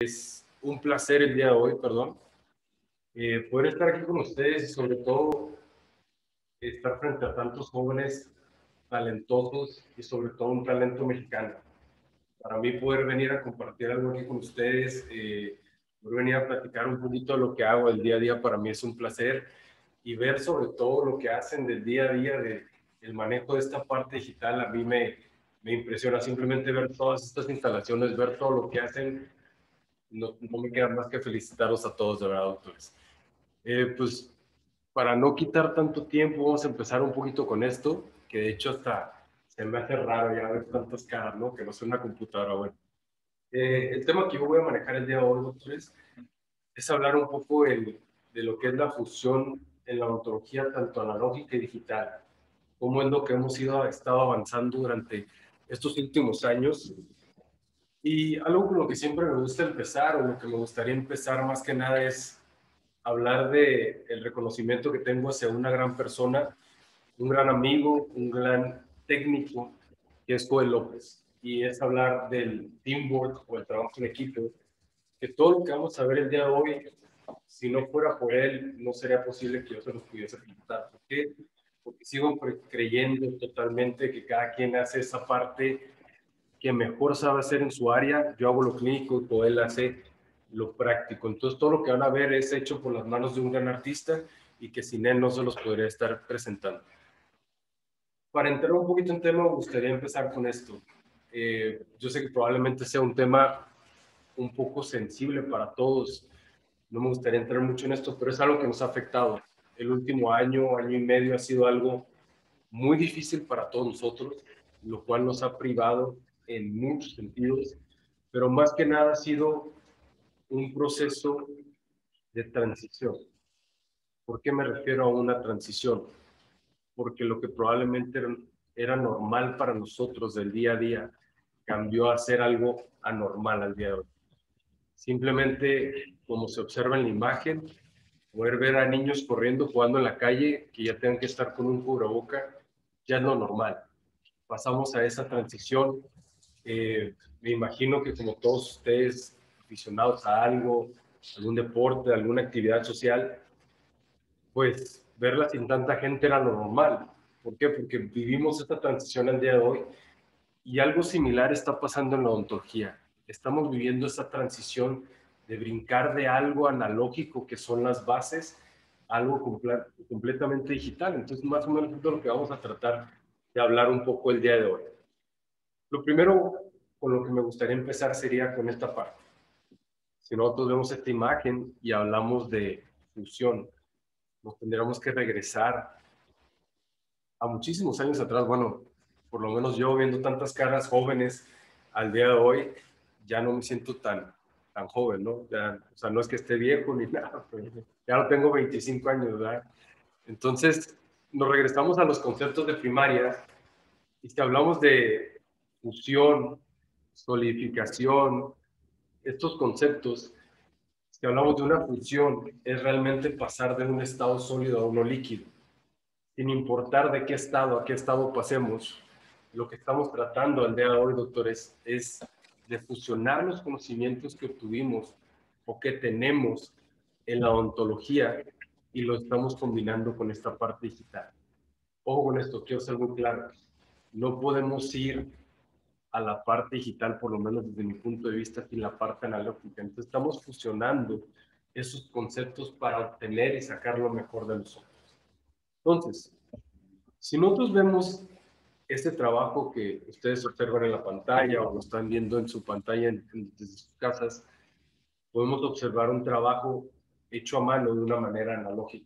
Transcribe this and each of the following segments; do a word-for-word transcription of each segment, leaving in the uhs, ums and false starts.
Un placer el día de hoy, perdón, eh, poder estar aquí con ustedes y sobre todo estar frente a tantos jóvenes talentosos y sobre todo un talento mexicano. Para mí poder venir a compartir algo aquí con ustedes, eh, poder venir a platicar un poquito de lo que hago el día a día, para mí es un placer, y ver sobre todo lo que hacen del día a día, de, el manejo de esta parte digital, a mí me, me impresiona simplemente ver todas estas instalaciones, ver todo lo que hacen. No, no me queda más que felicitarlos a todos, de verdad, doctores. Eh, pues para no quitar tanto tiempo, vamos a empezar un poquito con esto, que de hecho hasta se me hace raro ya ver tantas caras, ¿no? Que no sea una computadora. Bueno, eh, el tema que yo voy a manejar el día de hoy, doctores, es hablar un poco el, de lo que es la fusión en la odontología, tanto analógica y digital. Cómo es lo que hemos ido, estado avanzando durante estos últimos años. Y algo con lo que siempre me gusta empezar, o lo que me gustaría empezar más que nada, es hablar de el reconocimiento que tengo hacia una gran persona, un gran amigo, un gran técnico, que es Joel López. Y es hablar del teamwork o el trabajo en equipo, que todo lo que vamos a ver el día de hoy, si no fuera por él, no sería posible que yo se los pudiese preguntar. ¿Por qué? Porque sigo creyendo totalmente que cada quien hace esa parte que mejor sabe hacer en su área. Yo hago lo clínico y él hace lo práctico. Entonces todo lo que van a ver es hecho por las manos de un gran artista y que sin él no se los podría estar presentando. Para entrar un poquito en tema, me gustaría empezar con esto. Eh, yo sé que probablemente sea un tema un poco sensible para todos. No me gustaría entrar mucho en esto, pero es algo que nos ha afectado. El último año, año y medio ha sido algo muy difícil para todos nosotros, lo cual nos ha privado en muchos sentidos, pero más que nada ha sido un proceso de transición. ¿Por qué me refiero a una transición? Porque lo que probablemente era, era normal para nosotros del día a día cambió a ser algo anormal al día de hoy. Simplemente, como se observa en la imagen, poder ver a niños corriendo, jugando en la calle, que ya tengan que estar con un cubreboca, ya es lo normal. Pasamos a esa transición. Eh, me imagino que como todos ustedes, aficionados a algo, algún deporte, alguna actividad social, pues verla sin tanta gente era lo normal. ¿Por qué? Porque vivimos esta transición al día de hoy y algo similar está pasando en la odontología. Estamos viviendo esta transición de brincar de algo analógico, que son las bases, a algo comple completamente digital. Entonces, más o menos es lo que vamos a tratar de hablar un poco el día de hoy. Lo primero con lo que me gustaría empezar sería con esta parte. Si nosotros vemos esta imagen y hablamos de fusión, nos tendríamos que regresar a muchísimos años atrás. Bueno, por lo menos yo viendo tantas caras jóvenes al día de hoy, ya no me siento tan, tan joven, ¿no? Ya, o sea, no es que esté viejo ni nada, pero ya no tengo veinticinco años, ¿verdad? Entonces, nos regresamos a los conceptos de primaria y si hablamos de fusión, solidificación, estos conceptos, si hablamos de una fusión, es realmente pasar de un estado sólido a uno líquido. Sin importar de qué estado a qué estado pasemos, lo que estamos tratando al día de hoy, doctores, es de fusionar los conocimientos que obtuvimos o que tenemos en la odontología y lo estamos combinando con esta parte digital. Ojo con esto, quiero ser muy claro. No podemos ir a la parte digital, por lo menos desde mi punto de vista, sin la parte analógica. Entonces estamos fusionando esos conceptos para obtener y sacar lo mejor de nosotros. Entonces, si nosotros vemos este trabajo que ustedes observan en la pantalla o lo están viendo en su pantalla en, en, desde sus casas, podemos observar un trabajo hecho a mano de una manera analógica.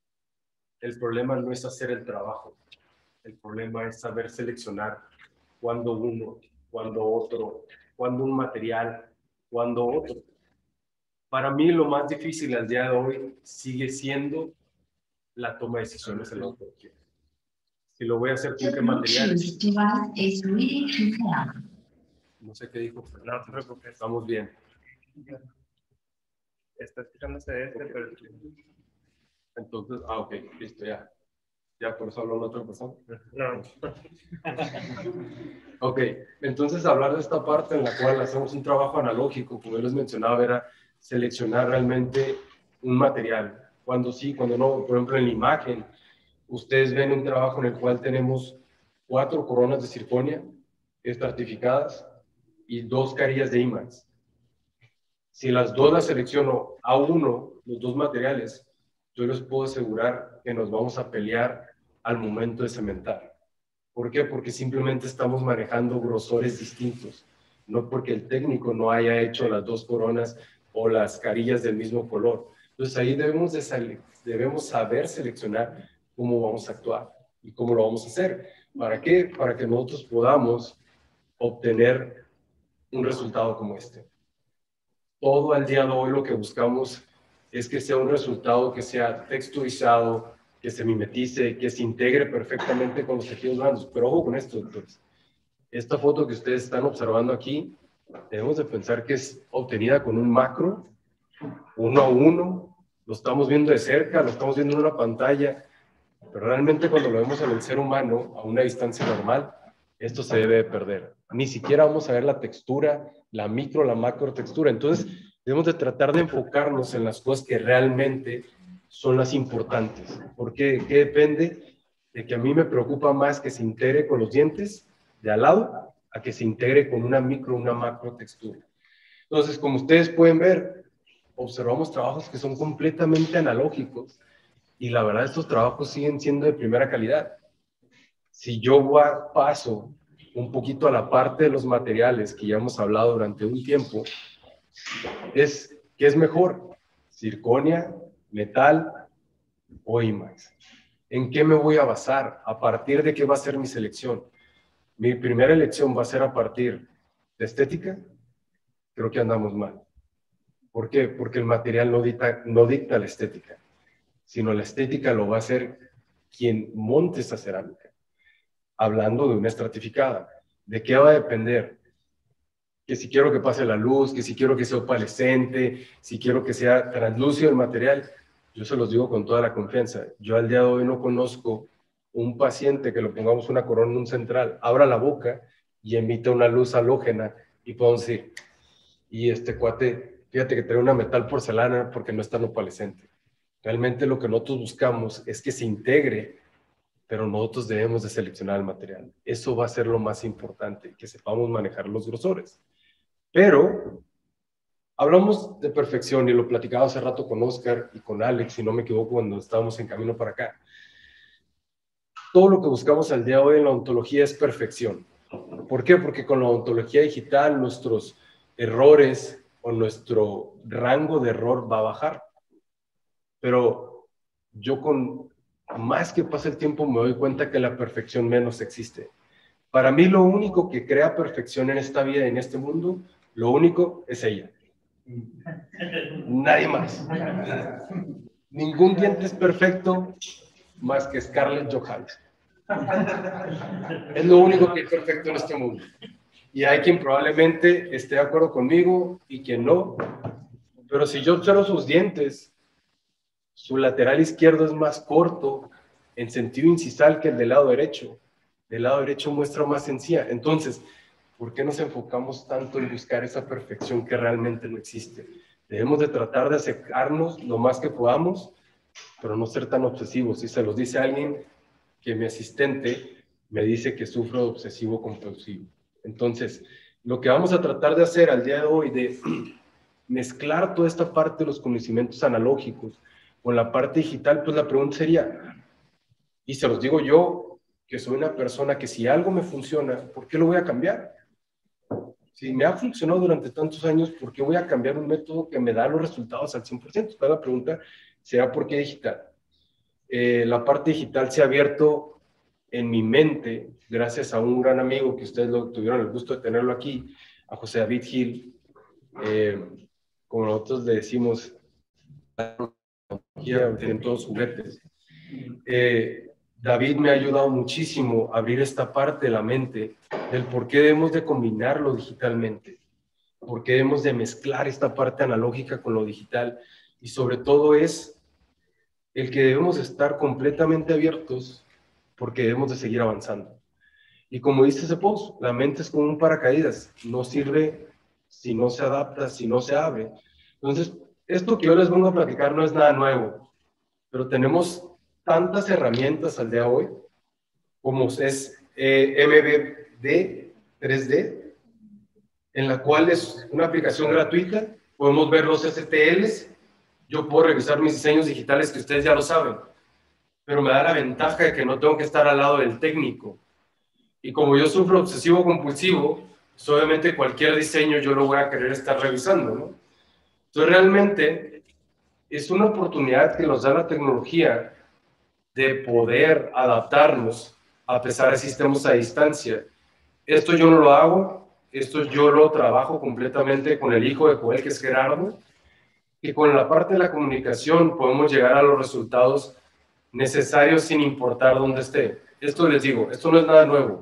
El problema no es hacer el trabajo, el problema es saber seleccionar cuándo uno, cuándo otro, cuándo un material, cuándo otro. Para mí lo más difícil al día de hoy sigue siendo la toma de decisiones en la odontología. Si lo voy a hacer con qué materiales. No sé qué dijo Fernando, porque estamos bien. Está escuchándose este, Okay. pero... Entonces, ah, ok, listo, ya. Ya, por eso habló otra persona. No. Ok, entonces hablar de esta parte en la cual hacemos un trabajo analógico, como yo les mencionaba, era seleccionar realmente un material. Cuando sí, cuando no, por ejemplo en la imagen, ustedes ven un trabajo en el cual tenemos cuatro coronas de circonia estratificadas y dos carillas de IMAX. Si las dos las selecciono a uno, los dos materiales, yo les puedo asegurar que nos vamos a pelear al momento de cementar. ¿Por qué? Porque simplemente estamos manejando grosores distintos, no porque el técnico no haya hecho las dos coronas o las carillas del mismo color. Entonces ahí debemos, de debemos saber seleccionar cómo vamos a actuar y cómo lo vamos a hacer. ¿Para qué? Para que nosotros podamos obtener un resultado como este. Todo al día de hoy lo que buscamos es que sea un resultado que sea texturizado, que se mimetice, que se integre perfectamente con los tejidos blandos. Pero ojo con esto, doctores. Esta foto que ustedes están observando aquí, debemos de pensar que es obtenida con un macro, uno a uno, lo estamos viendo de cerca, lo estamos viendo en una pantalla, pero realmente cuando lo vemos en el ser humano a una distancia normal, esto se debe de perder. Ni siquiera vamos a ver la textura, la micro, la macro textura. Entonces, debemos de tratar de enfocarnos en las cosas que realmente son las importantes. Porque ¿qué depende? De que a mí me preocupa más que se integre con los dientes de al lado a que se integre con una micro, una macro textura. Entonces, como ustedes pueden ver, observamos trabajos que son completamente analógicos y la verdad estos trabajos siguen siendo de primera calidad. Si yo paso un poquito a la parte de los materiales que ya hemos hablado durante un tiempo, es ¿qué es mejor? ¿Circonia, metal o IMAX? ¿En qué me voy a basar? ¿A partir de qué va a ser mi selección? Mi primera elección va a ser a partir de estética. Creo que andamos mal. ¿Por qué? Porque el material no dicta, no dicta la estética, sino la estética lo va a hacer quien monte esa cerámica. Hablando de una estratificada. ¿De qué va a depender? Que si quiero que pase la luz, que si quiero que sea opalescente, si quiero que sea translúcido el material, yo se los digo con toda la confianza. Yo al día de hoy no conozco un paciente que lo pongamos una corona en un central, abra la boca y emita una luz halógena y podemos decir, y este cuate, fíjate que trae una metal porcelana porque no es tan opalescente. Realmente lo que nosotros buscamos es que se integre, pero nosotros debemos de seleccionar el material. Eso va a ser lo más importante, que sepamos manejar los grosores. Pero hablamos de perfección y lo platicaba hace rato con Oscar y con Alex, si no me equivoco, cuando estábamos en camino para acá. Todo lo que buscamos al día de hoy en la odontología es perfección. ¿Por qué? Porque con la odontología digital nuestros errores o nuestro rango de error va a bajar. Pero yo con más que pasa el tiempo me doy cuenta que la perfección menos existe. Para mí lo único que crea perfección en esta vida, en este mundo, lo único es ella. Nadie más. Ningún diente es perfecto más que Scarlett Johansson. Es lo único que es perfecto en este mundo. Y hay quien probablemente esté de acuerdo conmigo y quien no. Pero si yo observo sus dientes, su lateral izquierdo es más corto en sentido incisal que el del lado derecho. Del lado derecho muestra más encía. Entonces, ¿por qué nos enfocamos tanto en buscar esa perfección que realmente no existe? Debemos de tratar de acercarnos lo más que podamos, pero no ser tan obsesivos. Si se los dice alguien que mi asistente me dice que sufro de obsesivo compulsivo. Entonces, lo que vamos a tratar de hacer al día de hoy, de mezclar toda esta parte de los conocimientos analógicos con la parte digital, pues la pregunta sería, y se los digo yo, que soy una persona que si algo me funciona, ¿por qué lo voy a cambiar? Si me ha funcionado durante tantos años, ¿por qué voy a cambiar un método que me da los resultados al cien por ciento? Entonces, la pregunta será, ¿por qué digital? Eh, la parte digital se ha abierto en mi mente gracias a un gran amigo que ustedes lo, tuvieron el gusto de tenerlo aquí, a José David Gil, eh, como nosotros le decimos, tienen todos juguetes. Eh, David me ha ayudado muchísimo a abrir esta parte de la mente del por qué debemos de combinarlo digitalmente, por qué debemos de mezclar esta parte analógica con lo digital, y sobre todo es el que debemos estar completamente abiertos porque debemos de seguir avanzando. Y como dice ese post, la mente es como un paracaídas, no sirve si no se adapta, si no se abre. Entonces, esto que yo les vengo a platicar no es nada nuevo, pero tenemos tantas herramientas al día de hoy, como es eh, M V D tres D, en la cual es una aplicación gratuita, podemos ver los S T Ls, yo puedo revisar mis diseños digitales que ustedes ya lo saben, pero me da la ventaja de que no tengo que estar al lado del técnico. Y como yo sufro obsesivo compulsivo, pues obviamente cualquier diseño yo lo voy a querer estar revisando, ¿no? Entonces realmente es una oportunidad que nos da la tecnología de poder adaptarnos a pesar de si estemos a distancia. Esto yo no lo hago, esto yo lo trabajo completamente con el hijo de Joel, que es Gerardo, y con la parte de la comunicación podemos llegar a los resultados necesarios sin importar dónde esté. Esto les digo, esto no es nada nuevo,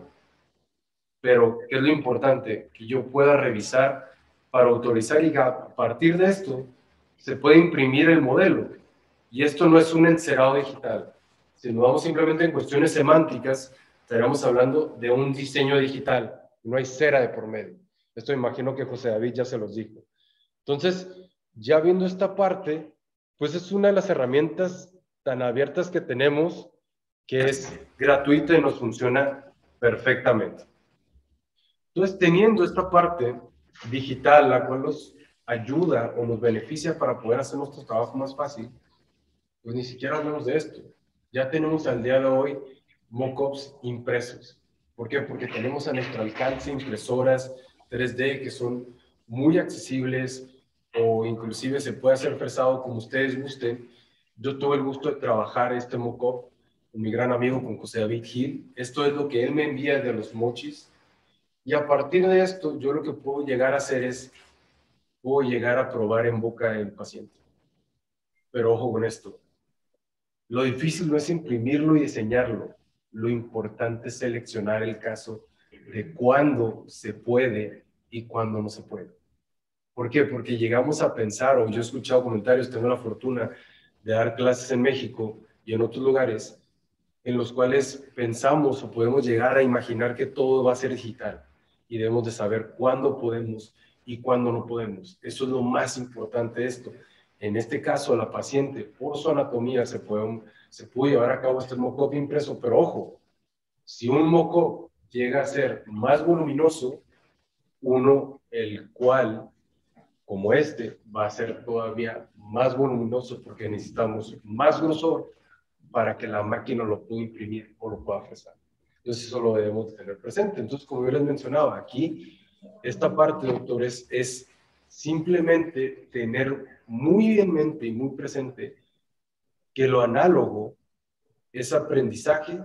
pero ¿qué es lo importante? Que yo pueda revisar para autorizar y a partir de esto se puede imprimir el modelo. Y esto no es un encerado digital. Si nos vamos simplemente en cuestiones semánticas, estaríamos hablando de un diseño digital. No hay cera de por medio. Esto imagino que José David ya se los dijo. Entonces, ya viendo esta parte, pues es una de las herramientas tan abiertas que tenemos, que es gratuita y nos funciona perfectamente. Entonces, teniendo esta parte digital, la cual nos ayuda o nos beneficia para poder hacer nuestro trabajo más fácil, pues ni siquiera hablamos de esto. Ya tenemos al día de hoy mockups impresos. ¿Por qué? Porque tenemos a nuestro alcance impresoras tres D que son muy accesibles o inclusive se puede hacer fresado como ustedes gusten. Yo tuve el gusto de trabajar este mockup con mi gran amigo, con José David Gil. Esto es lo que él me envía de los mochis. Y a partir de esto, yo lo que puedo llegar a hacer es, puedo llegar a probar en boca del paciente. Pero ojo con esto. Lo difícil no es imprimirlo y diseñarlo. Lo importante es seleccionar el caso de cuándo se puede y cuándo no se puede. ¿Por qué? Porque llegamos a pensar, o yo he escuchado comentarios, tengo la fortuna de dar clases en México y en otros lugares, en los cuales pensamos o podemos llegar a imaginar que todo va a ser digital y debemos de saber cuándo podemos y cuándo no podemos. Eso es lo más importante de esto. En este caso, la paciente, por su anatomía, se puede, se puede llevar a cabo este mock-up impreso, pero ojo, si un mock-up llega a ser más voluminoso, uno, el cual, como este, va a ser todavía más voluminoso porque necesitamos más grosor para que la máquina lo pueda imprimir o lo pueda fresar. Entonces, eso lo debemos tener presente. Entonces, como yo les mencionaba, aquí, esta parte, doctores, es simplemente tener muy en mente y muy presente que lo análogo es aprendizaje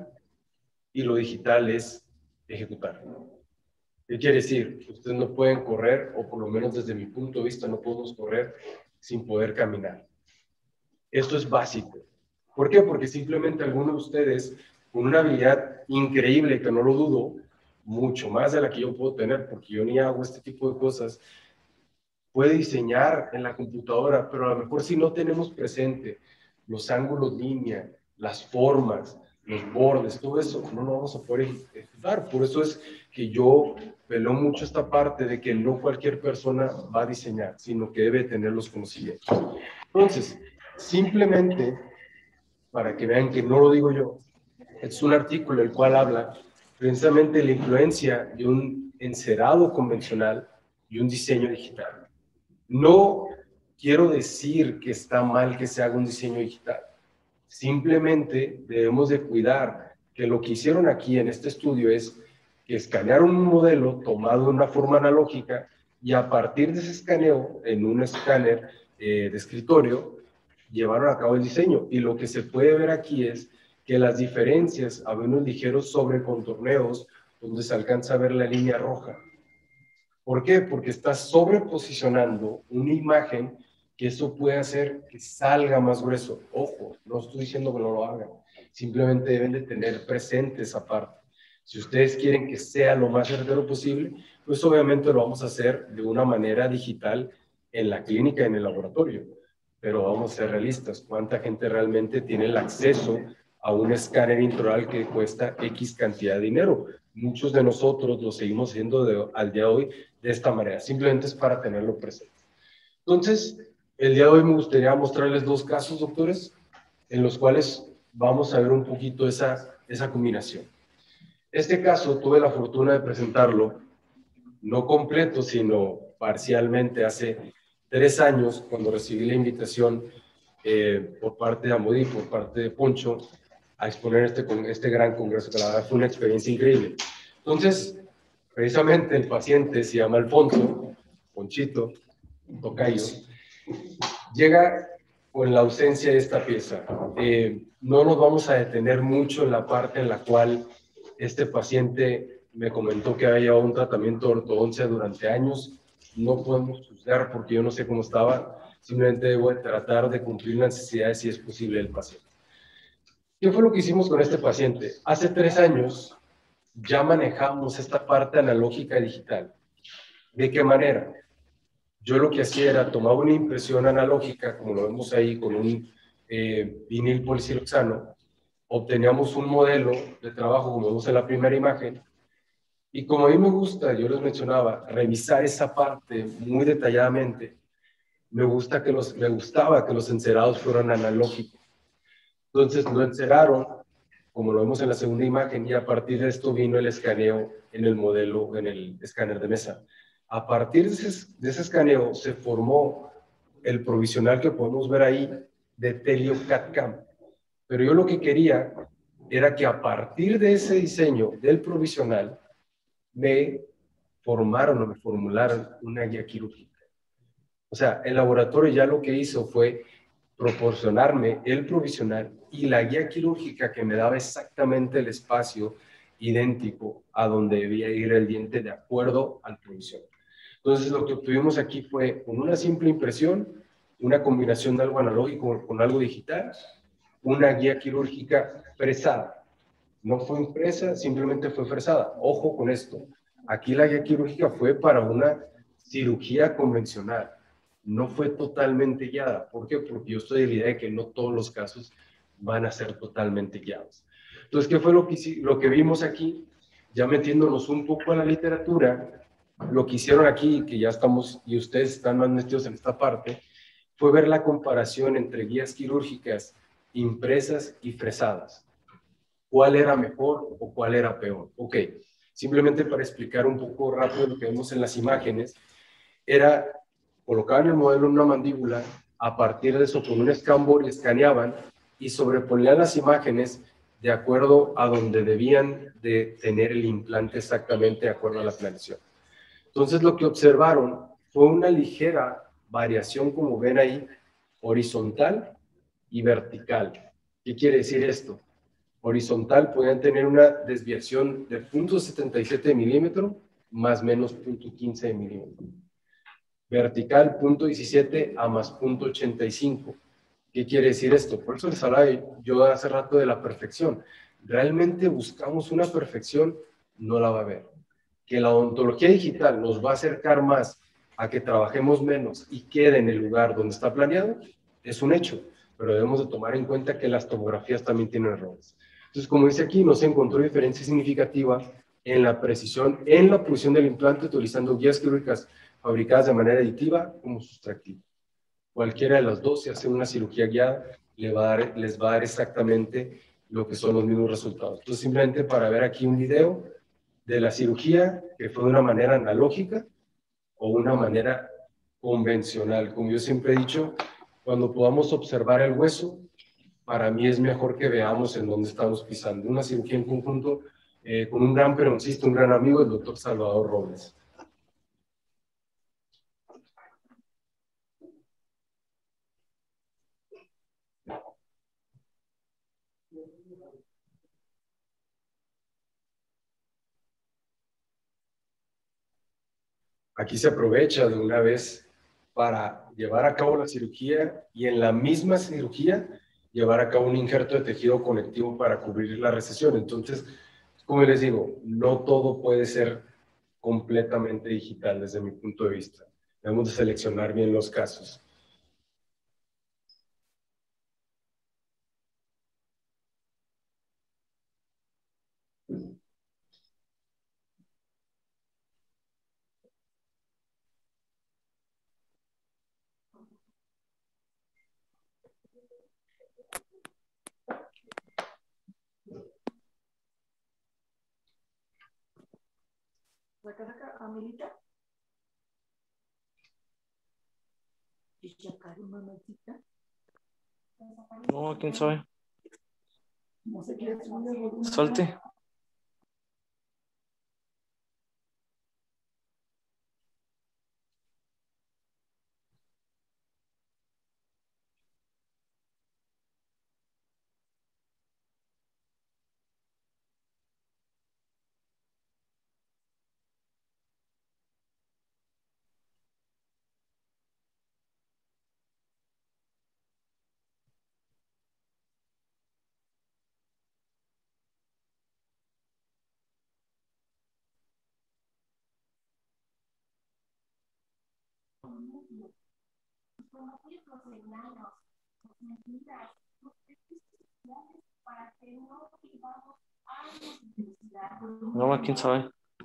y lo digital es ejecutar. ¿Qué quiere decir? Ustedes no pueden correr, o por lo menos desde mi punto de vista no podemos correr sin poder caminar. Esto es básico. ¿Por qué? Porque simplemente algunos de ustedes, con una habilidad increíble, que no lo dudo, mucho más de la que yo puedo tener, porque yo ni hago este tipo de cosas, puede diseñar en la computadora, pero a lo mejor si no tenemos presente los ángulos línea, las formas, los bordes, todo eso, no lo vamos a poder ejecutar. Por eso es que yo peleo mucho esta parte de que no cualquier persona va a diseñar, sino que debe tener los conocimientos. Entonces, simplemente, para que vean que no lo digo yo, es un artículo el cual habla precisamente de la influencia de un encerado convencional y un diseño digital. No quiero decir que está mal que se haga un diseño digital. Simplemente debemos de cuidar que lo que hicieron aquí en este estudio es que escanearon un modelo tomado de una forma analógica y a partir de ese escaneo, en un escáner eh, de escritorio, llevaron a cabo el diseño. Y lo que se puede ver aquí es que las diferencias, había unos ligeros sobrecontorneos donde se alcanza a ver la línea roja. ¿Por qué? Porque está sobreposicionando una imagen que eso puede hacer que salga más grueso. Ojo, no estoy diciendo que no lo hagan, simplemente deben de tener presente esa parte. Si ustedes quieren que sea lo más certero posible, pues obviamente lo vamos a hacer de una manera digital en la clínica, en el laboratorio. Pero vamos a ser realistas, ¿cuánta gente realmente tiene el acceso a un escáner intraoral que cuesta X cantidad de dinero. Muchos de nosotros lo seguimos haciendo de, al día de hoy de esta manera, simplemente es para tenerlo presente. Entonces, el día de hoy me gustaría mostrarles dos casos, doctores, en los cuales vamos a ver un poquito esa, esa combinación. Este caso tuve la fortuna de presentarlo, no completo, sino parcialmente, hace tres años, cuando recibí la invitación eh, por parte de Amodí, por parte de Poncho, a exponer este, este gran congreso, que la verdad fue una experiencia increíble. Entonces, precisamente el paciente se llama Alfonso, Ponchito, tocayo, llega con la ausencia de esta pieza. Eh, no nos vamos a detener mucho en la parte en la cual este paciente me comentó que había llevado un tratamiento de ortodoncia durante años. No podemos juzgar porque yo no sé cómo estaba, simplemente debo tratar de cumplir las necesidades si es posible del paciente. ¿Qué fue lo que hicimos con este paciente? Hace tres años ya manejamos esta parte analógica y digital. ¿De qué manera? Yo lo que hacía era tomar una impresión analógica, como lo vemos ahí con un eh, vinil polisiloxano, obteníamos un modelo de trabajo, como vemos en la primera imagen, y como a mí me gusta, yo les mencionaba, revisar esa parte muy detalladamente, me, gusta que los, me gustaba que los encerados fueran analógicos. Entonces lo enceraron, como lo vemos en la segunda imagen, y a partir de esto vino el escaneo en el modelo, en el escáner de mesa. A partir de ese, de ese escaneo se formó el provisional que podemos ver ahí de Telio C A D C A M. Pero yo lo que quería era que a partir de ese diseño del provisional me formaron o me formularon una guía quirúrgica. O sea, el laboratorio ya lo que hizo fue proporcionarme el provisional y la guía quirúrgica que me daba exactamente el espacio idéntico a donde debía ir el diente de acuerdo al provisional. Entonces, lo que obtuvimos aquí fue con una simple impresión, una combinación de algo analógico con algo digital, una guía quirúrgica fresada. No fue impresa, simplemente fue fresada. Ojo con esto. Aquí la guía quirúrgica fue para una cirugía convencional. No fue totalmente guiada. ¿Por qué? Porque yo estoy de la idea de que no todos los casos van a ser totalmente guiados. Entonces, ¿qué fue lo que, lo que vimos aquí? Ya metiéndonos un poco a la literatura, lo que hicieron aquí, que ya estamos, y ustedes están más metidos en esta parte, fue ver la comparación entre guías quirúrgicas impresas y fresadas. ¿Cuál era mejor o cuál era peor? Ok, simplemente para explicar un poco rápido lo que vemos en las imágenes, era, colocaban el modelo en una mandíbula, a partir de eso con un escambor escaneaban y sobreponían las imágenes de acuerdo a donde debían de tener el implante exactamente de acuerdo a la planeación. Entonces lo que observaron fue una ligera variación, como ven ahí, horizontal y vertical. ¿Qué quiere decir esto? Horizontal podían tener una desviación de punto setenta y siete milímetros más menos punto quince milímetros. Vertical punto diecisiete a más punto ochenta y cinco. ¿Qué quiere decir esto? Por eso les hablaba yo hace rato de la perfección. Realmente buscamos una perfección, no la va a haber. Que la odontología digital nos va a acercar más a que trabajemos menos y quede en el lugar donde está planeado, es un hecho, pero debemos de tomar en cuenta que las tomografías también tienen errores. Entonces, como dice aquí, no se encontró diferencia significativa en la precisión, en la posición del implante, utilizando guías quirúrgicas fabricadas de manera aditiva como sustractiva. Cualquiera de las dos, si hace una cirugía guiada, le va a dar, les va a dar exactamente lo que son los mismos resultados. Entonces, simplemente para ver aquí un video de la cirugía que fue de una manera analógica o una manera convencional. Como yo siempre he dicho, cuando podamos observar el hueso, para mí es mejor que veamos en dónde estamos pisando. Una cirugía en conjunto eh, con un gran peroncista, un gran amigo, el doctor Salvador Robles. Aquí se aprovecha de una vez para llevar a cabo la cirugía y en la misma cirugía llevar a cabo un injerto de tejido conectivo para cubrir la recesión. Entonces, como les digo, no todo puede ser completamente digital desde mi punto de vista. Debemos de seleccionar bien los casos. No, quién sabe. Salte. No, quién sabe.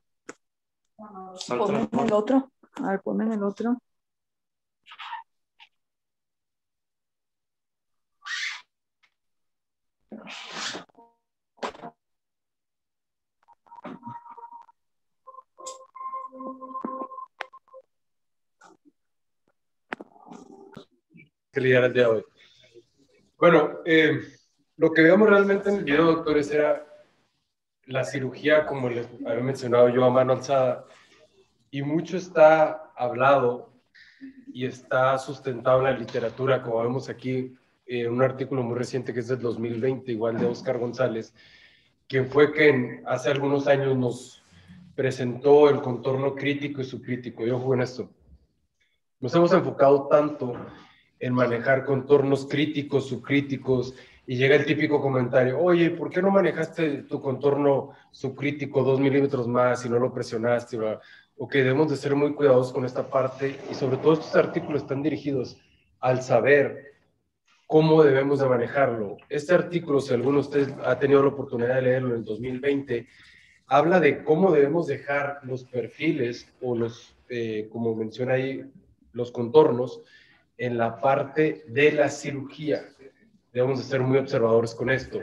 Ponme en el otro. A ver, ponme en el otro. Que lidiar el día de hoy. Bueno, eh, lo que veíamos realmente en el video, doctores, era la cirugía, como les había mencionado yo, a mano alzada, y mucho está hablado y está sustentado en la literatura, como vemos aquí, eh, un artículo muy reciente que es del dos mil veinte, igual de Oscar González, quien fue quien hace algunos años nos presentó el contorno crítico y subcrítico. Y ojo en esto, nos hemos enfocado tanto en manejar contornos críticos, subcríticos, y llega el típico comentario, oye, ¿por qué no manejaste tu contorno subcrítico dos milímetros más y no lo presionaste? Ok, debemos de ser muy cuidadosos con esta parte, y sobre todo estos artículos están dirigidos al saber cómo debemos de manejarlo. Este artículo, si alguno de ustedes ha tenido la oportunidad de leerlo en el dos mil veinte, habla de cómo debemos dejar los perfiles o los, eh, como menciona ahí, los contornos en la parte de la cirugía. Debemos de ser muy observadores con esto.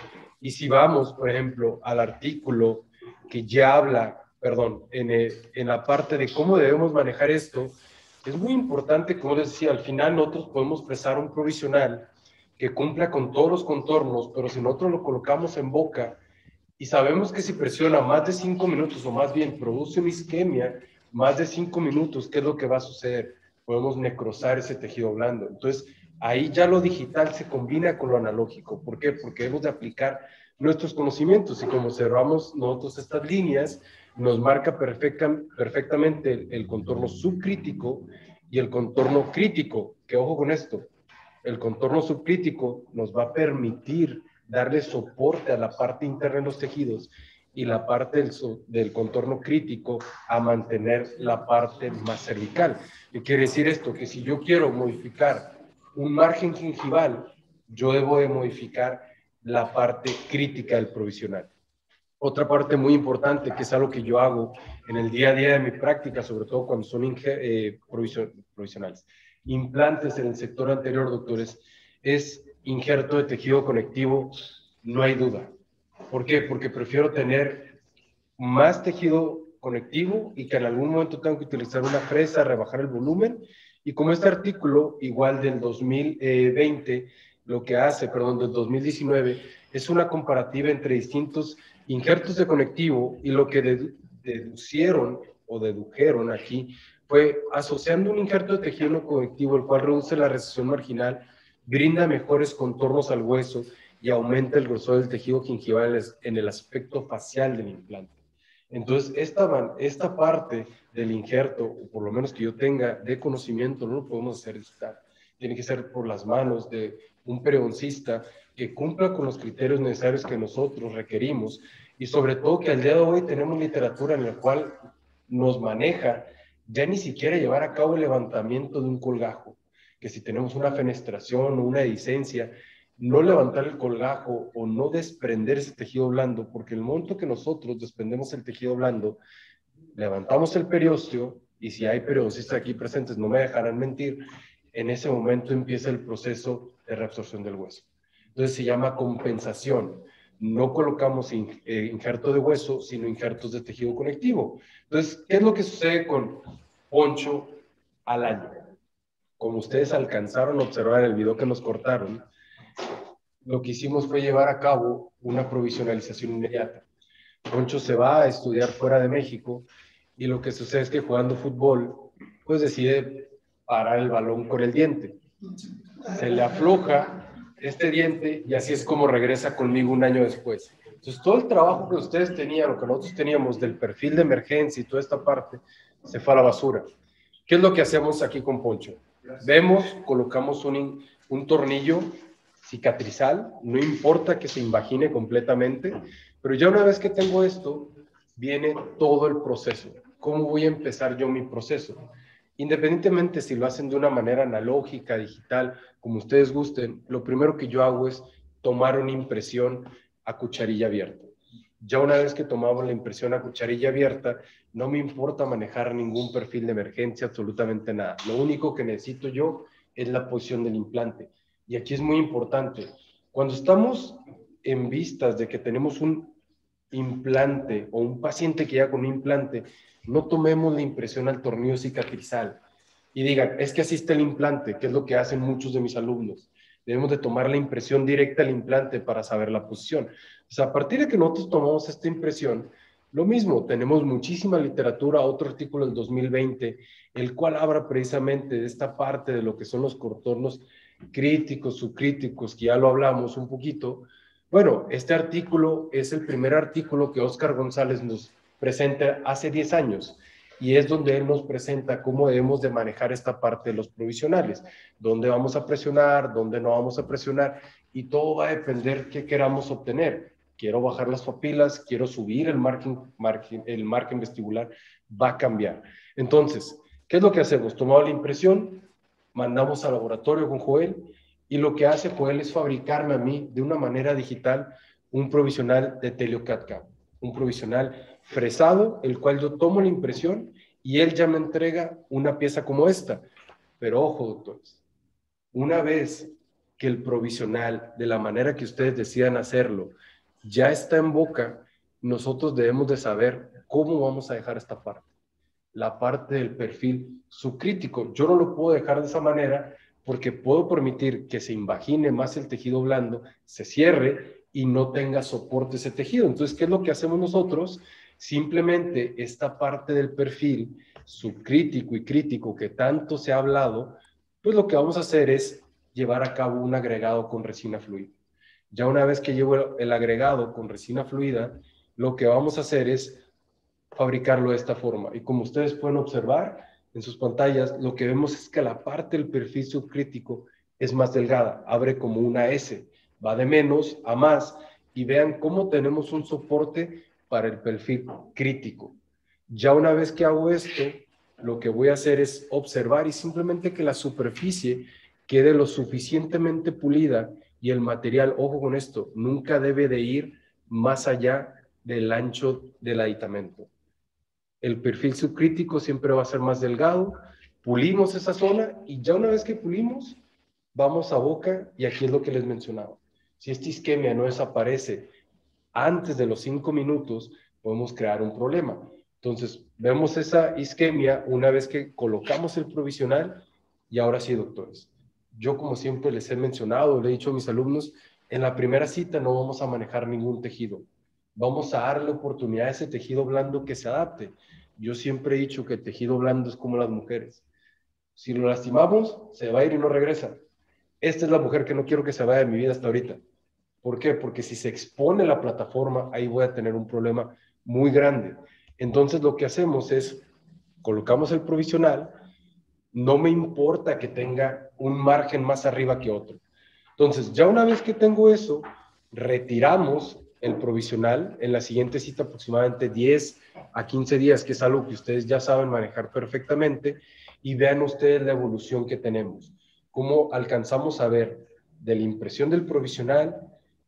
Y si vamos, por ejemplo, al artículo que ya habla, perdón, en, el, en la parte de cómo debemos manejar esto, es muy importante, como les decía, al final nosotros podemos presar un provisional que cumpla con todos los contornos, pero si nosotros lo colocamos en boca y sabemos que si presiona más de cinco minutos, o más bien produce una isquemia, más de cinco minutos, ¿qué es lo que va a suceder? Podemos necrosar ese tejido blando. Entonces, ahí ya lo digital se combina con lo analógico. ¿Por qué? Porque debemos de aplicar nuestros conocimientos, y como cerramos nosotros estas líneas, nos marca perfecta, perfectamente el, el contorno subcrítico y el contorno crítico, que ojo con esto, el contorno subcrítico nos va a permitir darle soporte a la parte interna de los tejidos, y la parte del, del contorno crítico a mantener la parte más cervical. ¿Qué quiere decir esto? Que si yo quiero modificar un margen gingival, yo debo de modificar la parte crítica del provisional. Otra parte muy importante, que es algo que yo hago en el día a día de mi práctica, sobre todo cuando son eh, provisionales, implantes en el sector anterior, doctores, es injerto de tejido conectivo, no hay duda. ¿Por qué? Porque prefiero tener más tejido conectivo y que en algún momento tengo que utilizar una fresa, rebajar el volumen. Y como este artículo, igual del dos mil veinte, lo que hace, perdón, del dos mil diecinueve, es una comparativa entre distintos injertos de conectivo, y lo que dedu deducieron o dedujeron aquí fue asociando un injerto de tejido no conectivo, el cual reduce la recesión marginal, brinda mejores contornos al hueso y aumenta el grosor del tejido gingival en el aspecto facial del implante. Entonces, esta, esta parte del injerto, o por lo menos que yo tenga de conocimiento, no lo podemos hacer digital. Tiene que ser por las manos de un periodoncista que cumpla con los criterios necesarios que nosotros requerimos, y sobre todo que al día de hoy tenemos literatura en la cual nos maneja ya ni siquiera llevar a cabo el levantamiento de un colgajo, que si tenemos una fenestración o una edicencia, no levantar el colgajo o no desprender ese tejido blando, porque el momento que nosotros desprendemos el tejido blando, levantamos el periósteo, y si hay periodoncistas aquí presentes no me dejarán mentir, en ese momento empieza el proceso de reabsorción del hueso. Entonces se llama compensación. No colocamos in, eh, injerto de hueso, sino injertos de tejido conectivo. Entonces, ¿qué es lo que sucede con Poncho al año? Como ustedes alcanzaron a observar en el video que nos cortaron, lo que hicimos fue llevar a cabo una provisionalización inmediata. Poncho se va a estudiar fuera de México y lo que sucede es que jugando fútbol, pues decide parar el balón con el diente. Se le afloja este diente y así es como regresa conmigo un año después. Entonces todo el trabajo que ustedes tenían, lo que nosotros teníamos del perfil de emergencia y toda esta parte, se fue a la basura. ¿Qué es lo que hacemos aquí con Poncho? Vemos, colocamos un, un tornillo cicatrizal, no importa que se invagine completamente, pero ya una vez que tengo esto, viene todo el proceso. ¿Cómo voy a empezar yo mi proceso? Independientemente si lo hacen de una manera analógica, digital, como ustedes gusten, lo primero que yo hago es tomar una impresión a cucharilla abierta. Ya una vez que tomamos la impresión a cucharilla abierta, no me importa manejar ningún perfil de emergencia, absolutamente nada. Lo único que necesito yo es la posición del implante. Y aquí es muy importante. Cuando estamos en vistas de que tenemos un implante o un paciente que ya con un implante, no tomemos la impresión al tornillo cicatrizal y digan, es que así está el implante, que es lo que hacen muchos de mis alumnos. Debemos de tomar la impresión directa al implante para saber la posición. O sea, a partir de que nosotros tomamos esta impresión, lo mismo, tenemos muchísima literatura, otro artículo del dos mil veinte, el cual habla precisamente de esta parte de lo que son los contornos críticos, subcríticos, que ya lo hablamos un poquito. Bueno, este artículo es el primer artículo que Óscar González nos presenta hace diez años y es donde él nos presenta cómo debemos de manejar esta parte de los provisionales, dónde vamos a presionar, dónde no vamos a presionar y todo va a depender qué queramos obtener. Quiero bajar las papilas, quiero subir el margen, margen, el margen vestibular, va a cambiar. Entonces, ¿qué es lo que hacemos? Tomamos la impresión, mandamos al laboratorio con Joel y lo que hace Joel es fabricarme a mí de una manera digital un provisional de Telio C A D C A M, un provisional fresado, el cual yo tomo la impresión y él ya me entrega una pieza como esta. Pero ojo, doctores, una vez que el provisional, de la manera que ustedes decidan hacerlo, ya está en boca, nosotros debemos de saber cómo vamos a dejar esta parte. La parte del perfil subcrítico. Yo no lo puedo dejar de esa manera porque puedo permitir que se invagine más el tejido blando, se cierre y no tenga soporte ese tejido. Entonces, ¿qué es lo que hacemos nosotros? Simplemente esta parte del perfil subcrítico y crítico que tanto se ha hablado, pues lo que vamos a hacer es llevar a cabo un agregado con resina fluida. Ya una vez que llevo el agregado con resina fluida, lo que vamos a hacer es fabricarlo de esta forma. Y como ustedes pueden observar en sus pantallas, lo que vemos es que la parte del perfil subcrítico es más delgada, abre como una S, va de menos a más, y vean cómo tenemos un soporte para el perfil crítico. Ya una vez que hago esto, lo que voy a hacer es observar y simplemente que la superficie quede lo suficientemente pulida y el material, ojo con esto, nunca debe de ir más allá del ancho del aditamento. El perfil subcrítico siempre va a ser más delgado, pulimos esa zona y ya una vez que pulimos, vamos a boca y aquí es lo que les mencionaba. Si esta isquemia no desaparece antes de los cinco minutos, podemos crear un problema. Entonces, vemos esa isquemia una vez que colocamos el provisional y ahora sí, doctores. Yo, como siempre les he mencionado, le he dicho a mis alumnos, en la primera cita no vamos a manejar ningún tejido. Vamos a darle oportunidad a ese tejido blando que se adapte. Yo siempre he dicho que el tejido blando es como las mujeres. Si lo lastimamos, se va a ir y no regresa. Esta es la mujer que no quiero que se vaya de mi vida hasta ahorita. ¿Por qué? Porque si se expone la plataforma, ahí voy a tener un problema muy grande. Entonces lo que hacemos es, colocamos el provisional, no me importa que tenga un margen más arriba que otro. Entonces, ya una vez que tengo eso, retiramos el provisional en la siguiente cita, aproximadamente diez a quince días, que es algo que ustedes ya saben manejar perfectamente, y vean ustedes la evolución que tenemos. Cómo alcanzamos a ver de la impresión del provisional,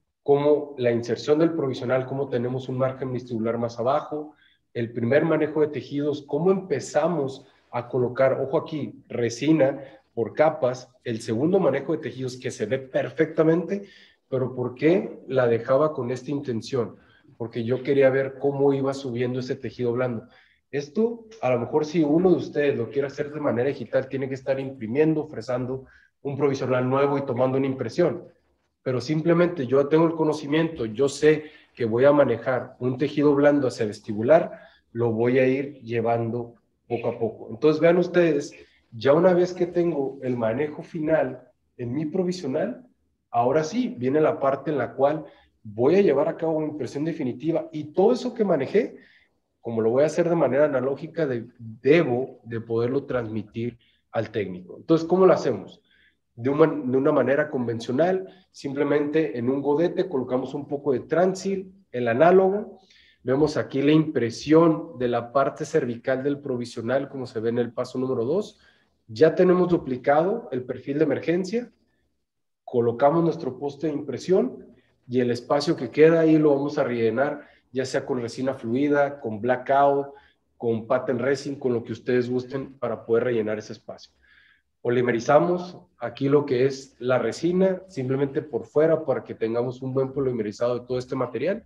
cómo la inserción del provisional, cómo tenemos un margen vestibular más abajo, el primer manejo de tejidos, cómo empezamos a colocar, ojo aquí, resina, por capas, el segundo manejo de tejidos que se ve perfectamente, pero ¿por qué la dejaba con esta intención? Porque yo quería ver cómo iba subiendo ese tejido blando. Esto, a lo mejor si uno de ustedes lo quiere hacer de manera digital, tiene que estar imprimiendo, fresando un provisional nuevo y tomando una impresión. Pero simplemente yo tengo el conocimiento, yo sé que voy a manejar un tejido blando hacia vestibular, lo voy a ir llevando poco a poco. Entonces vean ustedes, ya una vez que tengo el manejo final en mi provisional, ahora sí, viene la parte en la cual voy a llevar a cabo una impresión definitiva y todo eso que manejé, como lo voy a hacer de manera analógica, de, debo de poderlo transmitir al técnico. Entonces, ¿cómo lo hacemos? De una, de una manera convencional, simplemente en un godete colocamos un poco de Transil, el análogo, vemos aquí la impresión de la parte cervical del provisional, como se ve en el paso número dos, ya tenemos duplicado el perfil de emergencia, colocamos nuestro poste de impresión y el espacio que queda ahí lo vamos a rellenar, ya sea con resina fluida, con blackout, con patent resin, con lo que ustedes gusten para poder rellenar ese espacio. Polimerizamos aquí lo que es la resina, simplemente por fuera para que tengamos un buen polimerizado de todo este material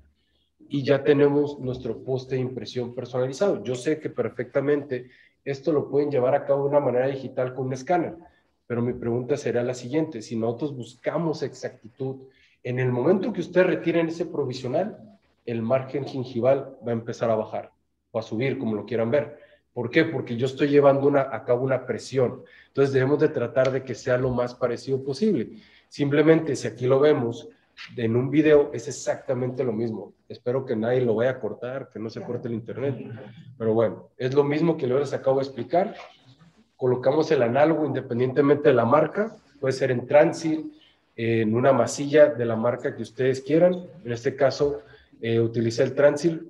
y ya tenemos nuestro poste de impresión personalizado. Yo sé que perfectamente esto lo pueden llevar a cabo de una manera digital con un escáner, pero mi pregunta será la siguiente: si nosotros buscamos exactitud, en el momento que ustedes retiren ese provisional, el margen gingival va a empezar a bajar o a subir, como lo quieran ver. ¿Por qué? Porque yo estoy llevando una, a cabo una presión. Entonces debemos de tratar de que sea lo más parecido posible. Simplemente, si aquí lo vemos en un video, es exactamente lo mismo. Espero que nadie lo vaya a cortar, que no se corte el internet. Pero bueno, es lo mismo que les acabo de explicar. Colocamos el análogo independientemente de la marca. Puede ser en Transil, en una masilla de la marca que ustedes quieran. En este caso, eh, utilicé el Transil.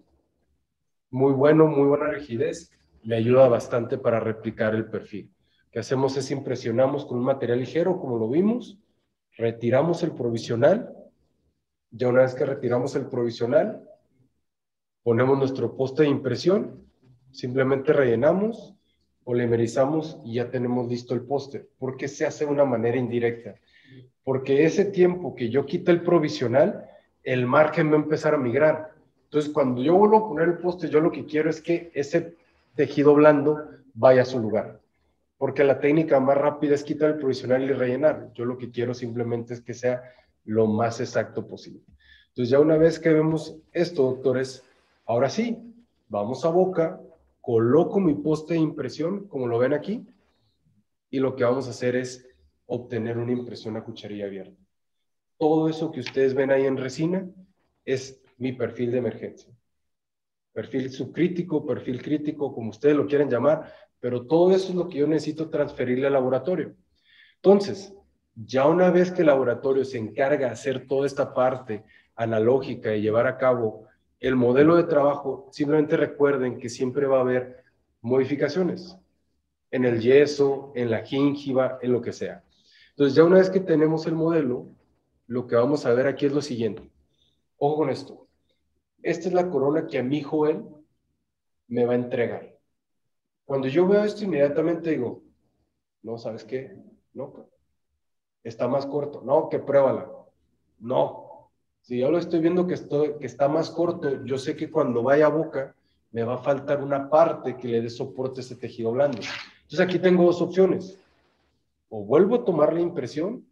Muy bueno, muy buena rigidez. Me ayuda bastante para replicar el perfil. Lo que hacemos es impresionamos con un material ligero, como lo vimos. Retiramos el provisional. Ya una vez que retiramos el provisional, ponemos nuestro poste de impresión, simplemente rellenamos, polimerizamos y ya tenemos listo el poste. ¿Por qué se hace de una manera indirecta? Porque ese tiempo que yo quito el provisional, el margen va a empezar a migrar. Entonces, cuando yo vuelvo a poner el poste, yo lo que quiero es que ese tejido blando vaya a su lugar. Porque la técnica más rápida es quitar el provisional y rellenar. Yo lo que quiero simplemente es que sea lo más exacto posible. Entonces, ya una vez que vemos esto, doctores, ahora sí, vamos a boca, coloco mi poste de impresión, como lo ven aquí, y lo que vamos a hacer es obtener una impresión a cucharilla abierta. Todo eso que ustedes ven ahí en resina es mi perfil de emergencia. Perfil subcrítico, perfil crítico, como ustedes lo quieren llamar, pero todo eso es lo que yo necesito transferirle al laboratorio. Entonces, ya una vez que el laboratorio se encarga de hacer toda esta parte analógica y llevar a cabo el modelo de trabajo, simplemente recuerden que siempre va a haber modificaciones en el yeso, en la gíngiva, en lo que sea. Entonces, ya una vez que tenemos el modelo, lo que vamos a ver aquí es lo siguiente. Ojo con esto. Esta es la corona que a mi Joel me va a entregar. Cuando yo veo esto, inmediatamente digo, no, ¿sabes qué? No, está más corto. No, que pruébala. No. Si yo lo estoy viendo que, estoy, que está más corto, yo sé que cuando vaya a boca, me va a faltar una parte que le dé soporte a ese tejido blando. Entonces aquí tengo dos opciones. O vuelvo a tomar la impresión,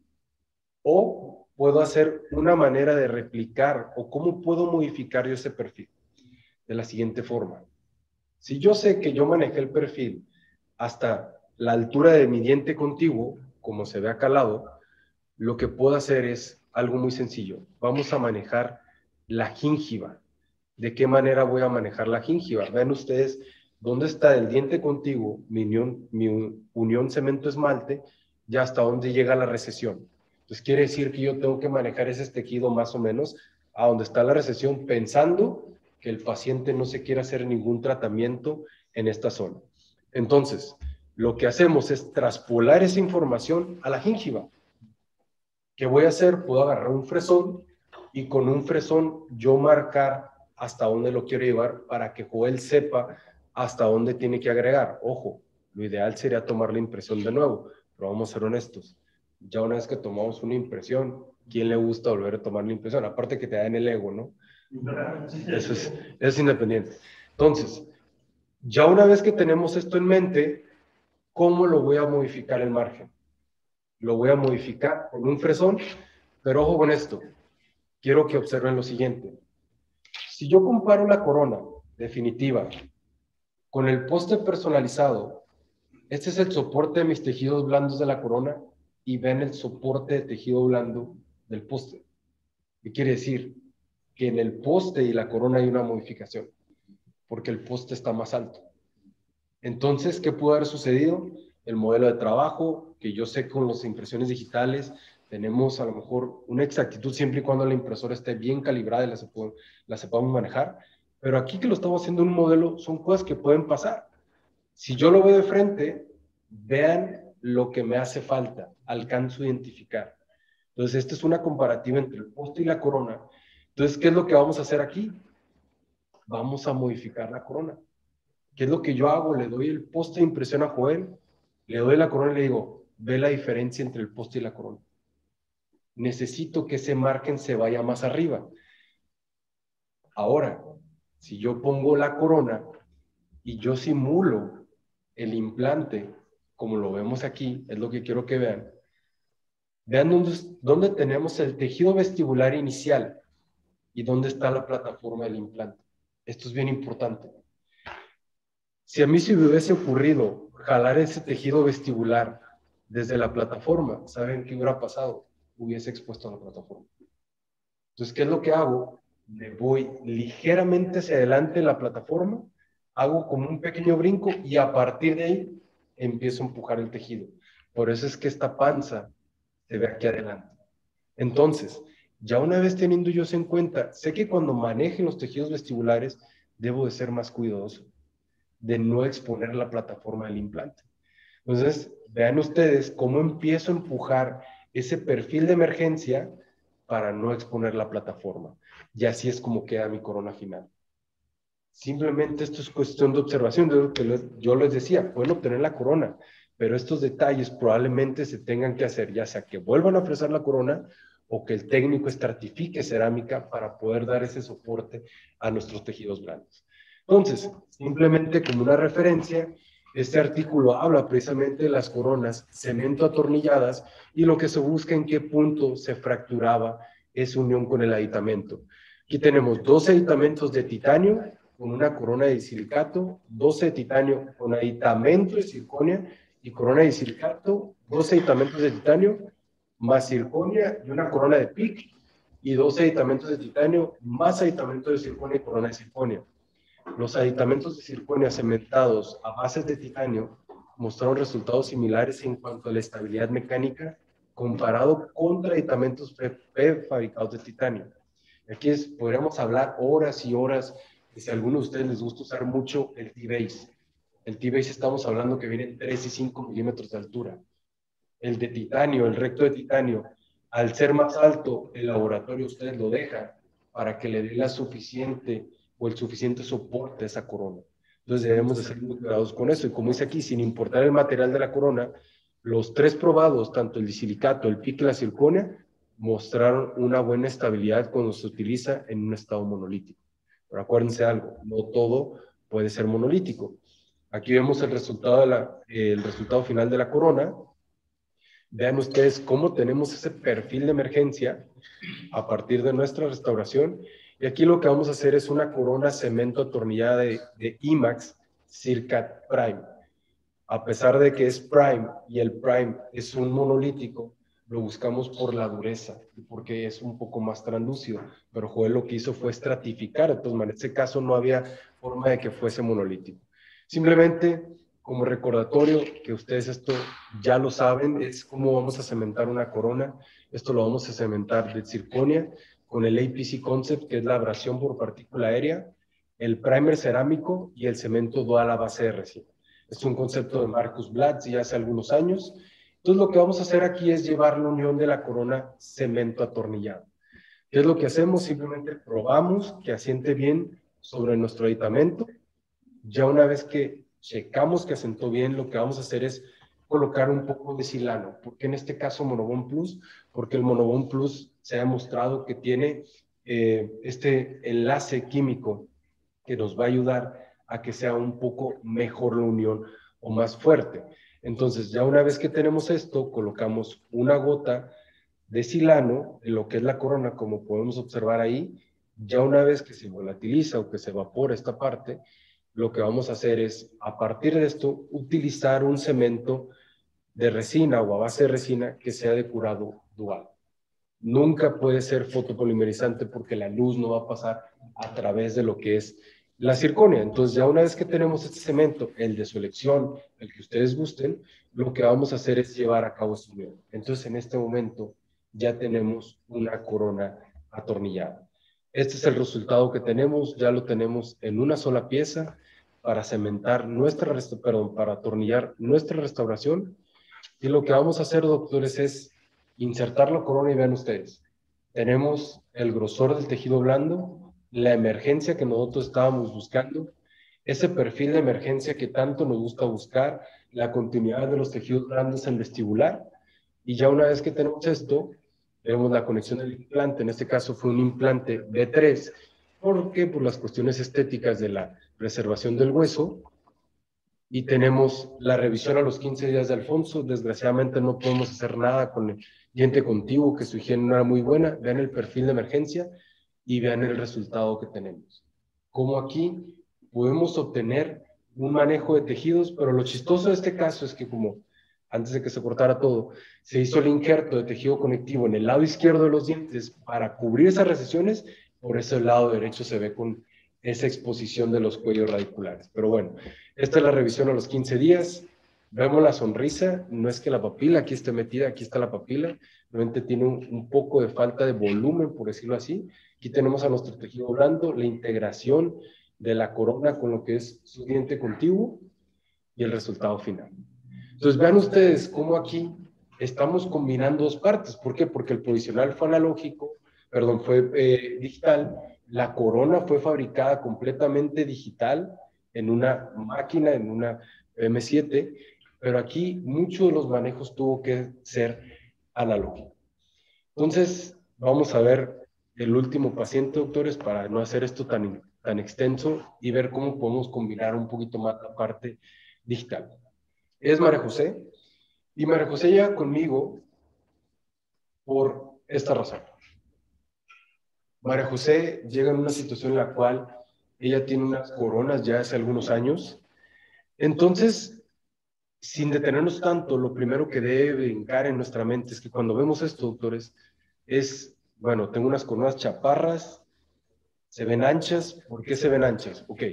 o puedo hacer una manera de replicar, o cómo puedo modificar yo ese perfil. De la siguiente forma. Si yo sé que yo manejé el perfil hasta la altura de mi diente contiguo, como se ve acá al lado, lo que puedo hacer es algo muy sencillo. Vamos a manejar la gíngiva. ¿De qué manera voy a manejar la gíngiva? Vean ustedes dónde está el diente contiguo, mi unión, mi unión cemento-esmalte, y hasta dónde llega la recesión. Entonces quiere decir que yo tengo que manejar ese tejido más o menos a donde está la recesión, pensando que el paciente no se quiere hacer ningún tratamiento en esta zona. Entonces, lo que hacemos es traspolar esa información a la gíngiva. ¿Qué voy a hacer? Puedo agarrar un fresón y con un fresón yo marcar hasta dónde lo quiero llevar para que Joel sepa hasta dónde tiene que agregar. Ojo, lo ideal sería tomar la impresión de nuevo, pero vamos a ser honestos. Ya una vez que tomamos una impresión, ¿quién le gusta volver a tomar la impresión? Aparte que te da en el ego, ¿no? Eso es, eso es independiente. Entonces, ya una vez que tenemos esto en mente, ¿cómo lo voy a modificar el margen? Lo voy a modificar con un fresón, pero ojo con esto. Quiero que observen lo siguiente. Si yo comparo la corona definitiva con el poste personalizado, este es el soporte de mis tejidos blandos de la corona y ven el soporte de tejido blando del poste. ¿Qué quiere decir? Que en el poste y la corona hay una modificación, porque el poste está más alto. Entonces, ¿qué pudo haber sucedido? El modelo de trabajo, que yo sé con las impresiones digitales, tenemos a lo mejor una exactitud siempre y cuando la impresora esté bien calibrada y la, sepa, la sepamos manejar, pero aquí que lo estamos haciendo en un modelo, son cosas que pueden pasar. Si yo lo veo de frente, vean lo que me hace falta, alcanzo a identificar. Entonces, esta es una comparativa entre el poste y la corona. Entonces, ¿qué es lo que vamos a hacer aquí? Vamos a modificar la corona. ¿Qué es lo que yo hago? Le doy el poste de impresión a Joel, le doy la corona y le digo, ve la diferencia entre el poste y la corona. Necesito que ese margen se vaya más arriba. Ahora, si yo pongo la corona y yo simulo el implante, como lo vemos aquí, es lo que quiero que vean. Vean dónde, dónde tenemos el tejido vestibular inicial y dónde está la plataforma del implante. Esto es bien importante. Si a mí se me hubiese ocurrido jalar ese tejido vestibular desde la plataforma, ¿saben qué hubiera pasado? Hubiese expuesto a la plataforma. Entonces, ¿qué es lo que hago? Me voy ligeramente hacia adelante de la plataforma, hago como un pequeño brinco y a partir de ahí empiezo a empujar el tejido. Por eso es que esta panza se ve aquí adelante. Entonces, ya una vez teniendo yo eso en cuenta, sé que cuando maneje los tejidos vestibulares, debo de ser más cuidadoso, de no exponer la plataforma del implante. Entonces, vean ustedes cómo empiezo a empujar ese perfil de emergencia para no exponer la plataforma. Y así es como queda mi corona final. Simplemente esto es cuestión de observación. De lo que yo les decía, pueden obtener la corona, pero estos detalles probablemente se tengan que hacer, ya sea que vuelvan a fresar la corona o que el técnico estratifique cerámica para poder dar ese soporte a nuestros tejidos blandos. Entonces, simplemente como una referencia, este artículo habla precisamente de las coronas cemento atornilladas y lo que se busca en qué punto se fracturaba esa unión con el aditamento. Aquí tenemos dos aditamentos de titanio con una corona de silicato, doce de titanio con aditamento de circonia y corona de silicato, doce aditamentos de titanio más circonia y una corona de P I C y doce aditamentos de titanio más aditamentos de circonia y corona de circonia. Los aditamentos de circonia cementados a bases de titanio mostraron resultados similares en cuanto a la estabilidad mecánica comparado contra aditamentos prefabricados de titanio. Aquí es, podríamos hablar horas y horas de si a alguno de ustedes les gusta usar mucho el T-Base. El T-Base estamos hablando que viene en tres y cinco milímetros de altura. El de titanio, el recto de titanio, al ser más alto, el laboratorio ustedes lo dejan para que le dé la suficiente o el suficiente soporte a esa corona. Entonces debemos de ser muy cuidadosos con eso. Y como dice aquí, sin importar el material de la corona, los tres probados, tanto el disilicato, el P I C y la circonia, mostraron una buena estabilidad cuando se utiliza en un estado monolítico. Pero acuérdense algo, no todo puede ser monolítico. Aquí vemos el resultado, de la, eh, el resultado final de la corona. Vean ustedes cómo tenemos ese perfil de emergencia a partir de nuestra restauración. Y aquí lo que vamos a hacer es una corona cemento atornillada de, de IMAX Circat Prime. A pesar de que es Prime y el Prime es un monolítico, lo buscamos por la dureza y porque es un poco más translúcido. Pero Joel lo que hizo fue estratificar, entonces en este caso no había forma de que fuese monolítico. Simplemente, como recordatorio, que ustedes esto ya lo saben, es cómo vamos a cementar una corona. Esto lo vamos a cementar de circonia con el A P C Concept, que es la abrasión por partícula aérea, el primer cerámico y el cemento dual a base de resina. Es un concepto de Marcus Blatz ya hace algunos años. Entonces lo que vamos a hacer aquí es llevar la unión de la corona cemento atornillado. ¿Qué es lo que hacemos? Simplemente probamos que asiente bien sobre nuestro aditamento. Ya una vez que checamos que asentó bien, lo que vamos a hacer es colocar un poco de silano. ¿Por qué en este caso Monobón Plus? Porque el Monobón Plus se ha demostrado que tiene eh, este enlace químico que nos va a ayudar a que sea un poco mejor la unión o más fuerte. Entonces, ya una vez que tenemos esto, colocamos una gota de silano en lo que es la corona, como podemos observar ahí. Ya una vez que se volatiliza o que se evapora esta parte, lo que vamos a hacer es, a partir de esto, utilizar un cemento de resina o a base de resina que sea de curado dual. Nunca puede ser fotopolimerizante porque la luz no va a pasar a través de lo que es la circonia. Entonces, ya una vez que tenemos este cemento, el de su elección, el que ustedes gusten, lo que vamos a hacer es llevar a cabo su unión. Entonces, en este momento, ya tenemos una corona atornillada. Este es el resultado que tenemos, ya lo tenemos en una sola pieza para cementar nuestra, perdón, para atornillar nuestra restauración. Y lo que vamos a hacer, doctores, es insertar la corona y vean ustedes, tenemos el grosor del tejido blando, la emergencia que nosotros estábamos buscando, ese perfil de emergencia que tanto nos gusta buscar, la continuidad de los tejidos blandos en vestibular, y ya una vez que tenemos esto, vemos la conexión del implante, en este caso fue un implante B tres, porque por las cuestiones estéticas de la preservación del hueso, y tenemos la revisión a los quince días de Alfonso. Desgraciadamente no podemos hacer nada con el diente contiguo, que su higiene no era muy buena. Vean el perfil de emergencia y vean el resultado que tenemos. Como aquí podemos obtener un manejo de tejidos, pero lo chistoso de este caso es que como antes de que se cortara todo, se hizo el injerto de tejido conectivo en el lado izquierdo de los dientes para cubrir esas recesiones, por eso el lado derecho se ve con esa exposición de los cuellos radiculares. Pero bueno, esta es la revisión a los quince días. Vemos la sonrisa, no es que la papila aquí esté metida, aquí está la papila, realmente tiene un, un poco de falta de volumen, por decirlo así. Aquí tenemos a nuestro tejido blando, la integración de la corona con lo que es su diente contiguo y el resultado final. Entonces vean ustedes cómo aquí estamos combinando dos partes. ¿Por qué? Porque el provisional fue analógico, perdón, fue eh, digital. La corona fue fabricada completamente digital en una máquina, en una M siete, pero aquí muchos de los manejos tuvo que ser analógicos. Entonces, vamos a ver el último paciente, doctores, para no hacer esto tan, tan extenso y ver cómo podemos combinar un poquito más la parte digital. Es María José, y María José llega conmigo por esta razón. María José llega en una situación en la cual ella tiene unas coronas ya hace algunos años. Entonces, sin detenernos tanto, lo primero que debe brincar en nuestra mente es que cuando vemos esto, doctores, es, bueno, tengo unas coronas chaparras, se ven anchas. ¿Por qué se ven anchas? Ok,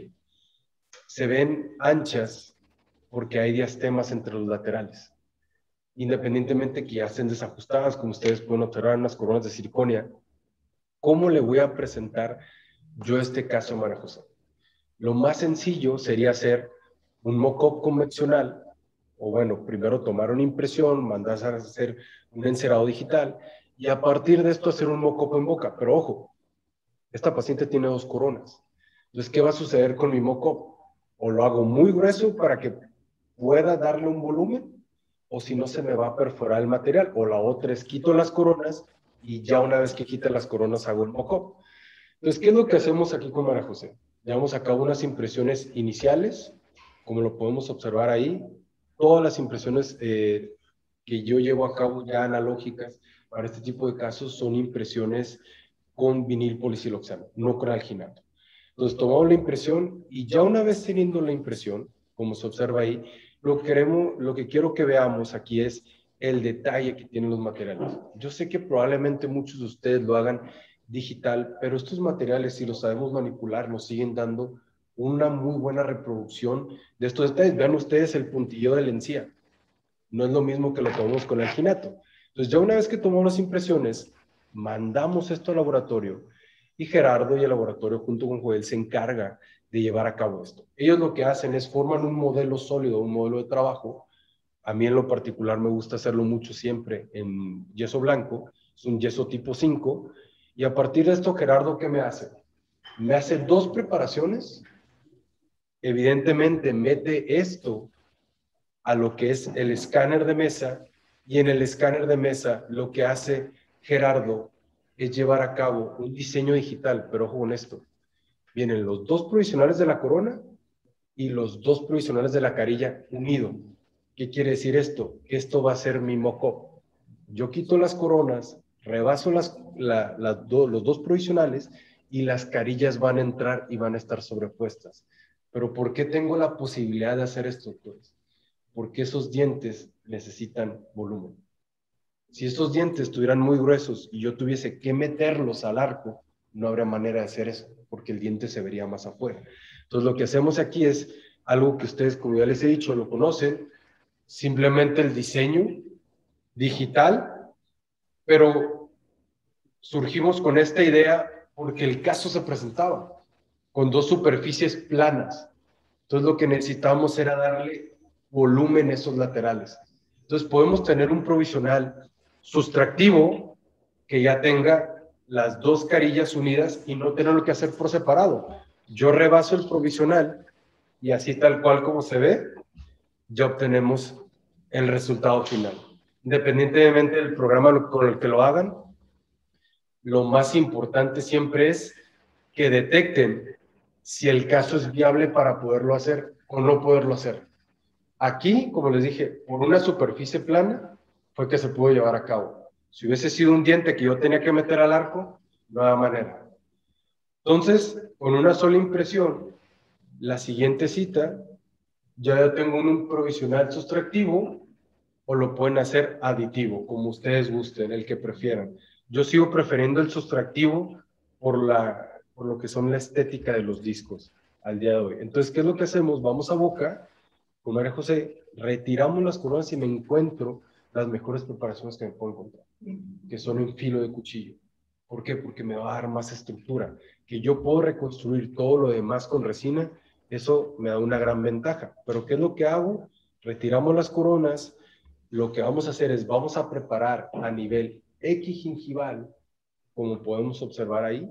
se ven anchas porque hay diastemas entre los laterales. Independientemente que ya estén desajustadas, como ustedes pueden observar en las coronas de circonia, ¿cómo le voy a presentar yo este caso a María José? Lo más sencillo sería hacer un mock-up convencional, o bueno, primero tomar una impresión, mandar a hacer un encerado digital, y a partir de esto hacer un mock-up en boca. Pero ojo, esta paciente tiene dos coronas. Entonces, ¿qué va a suceder con mi mock-up? O lo hago muy grueso para que pueda darle un volumen, o si no se me va a perforar el material. O la otra es quito las coronas y ya una vez que quite las coronas hago el mock-up. Entonces, ¿qué es lo que hacemos aquí con María José? Llevamos a cabo unas impresiones iniciales, como lo podemos observar ahí. Todas las impresiones eh, que yo llevo a cabo ya analógicas para este tipo de casos son impresiones con vinil polisiloxano, no con alginato. Entonces, tomamos la impresión y ya una vez teniendo la impresión, como se observa ahí, lo, queremos, lo que quiero que veamos aquí es el detalle que tienen los materiales. Yo sé que probablemente muchos de ustedes lo hagan digital, pero estos materiales, si los sabemos manipular, nos siguen dando una muy buena reproducción de estos detalles. Vean ustedes el puntillo de la encía. No es lo mismo que lo tomamos con el alginato. Entonces, ya una vez que tomamos las impresiones, mandamos esto al laboratorio y Gerardo y el laboratorio junto con Joel se encarga de llevar a cabo esto. Ellos lo que hacen es forman un modelo sólido, un modelo de trabajo. A mí en lo particular me gusta hacerlo mucho siempre en yeso blanco, es un yeso tipo cinco, y a partir de esto, Gerardo, ¿qué me hace? Me hace dos preparaciones, evidentemente mete esto a lo que es el escáner de mesa, y en el escáner de mesa lo que hace Gerardo es llevar a cabo un diseño digital, pero ojo con esto, vienen los dos provisionales de la corona y los dos provisionales de la carilla unido. ¿Qué quiere decir esto? Que esto va a ser mi mock-up. Yo quito las coronas, rebaso las, la, la, do, los dos provisionales y las carillas van a entrar y van a estar sobrepuestas. Pero ¿por qué tengo la posibilidad de hacer esto, doctores? Porque esos dientes necesitan volumen. Si estos dientes estuvieran muy gruesos y yo tuviese que meterlos al arco, no habría manera de hacer eso, porque el diente se vería más afuera. Entonces lo que hacemos aquí es algo que ustedes, como ya les he dicho, lo conocen, simplemente el diseño digital, pero surgimos con esta idea porque el caso se presentaba con dos superficies planas. Entonces lo que necesitábamos era darle volumen a esos laterales. Entonces podemos tener un provisional sustractivo que ya tenga las dos carillas unidas y no tenerlo que hacer por separado. Yo rebaso el provisional y así tal cual como se ve, ya obtenemos el resultado final. Independientemente del programa con el que lo hagan, lo más importante siempre es que detecten si el caso es viable para poderlo hacer o no poderlo hacer. Aquí, como les dije, por una superficie plana fue que se pudo llevar a cabo. Si hubiese sido un diente que yo tenía que meter al arco, no había manera. Entonces, con una sola impresión, la siguiente cita, ya yo tengo un provisional sustractivo o lo pueden hacer aditivo, como ustedes gusten, el que prefieran. Yo sigo prefiriendo el sustractivo por, la, por lo que son la estética de los discos al día de hoy. Entonces, ¿qué es lo que hacemos? Vamos a boca, con María José, retiramos las coronas y me encuentro las mejores preparaciones que me puedo encontrar, que son en filo de cuchillo. ¿Por qué? Porque me va a dar más estructura. Que yo puedo reconstruir todo lo demás con resina, eso me da una gran ventaja. Pero ¿qué es lo que hago? Retiramos las coronas, lo que vamos a hacer es, vamos a preparar a nivel equigingival, como podemos observar ahí,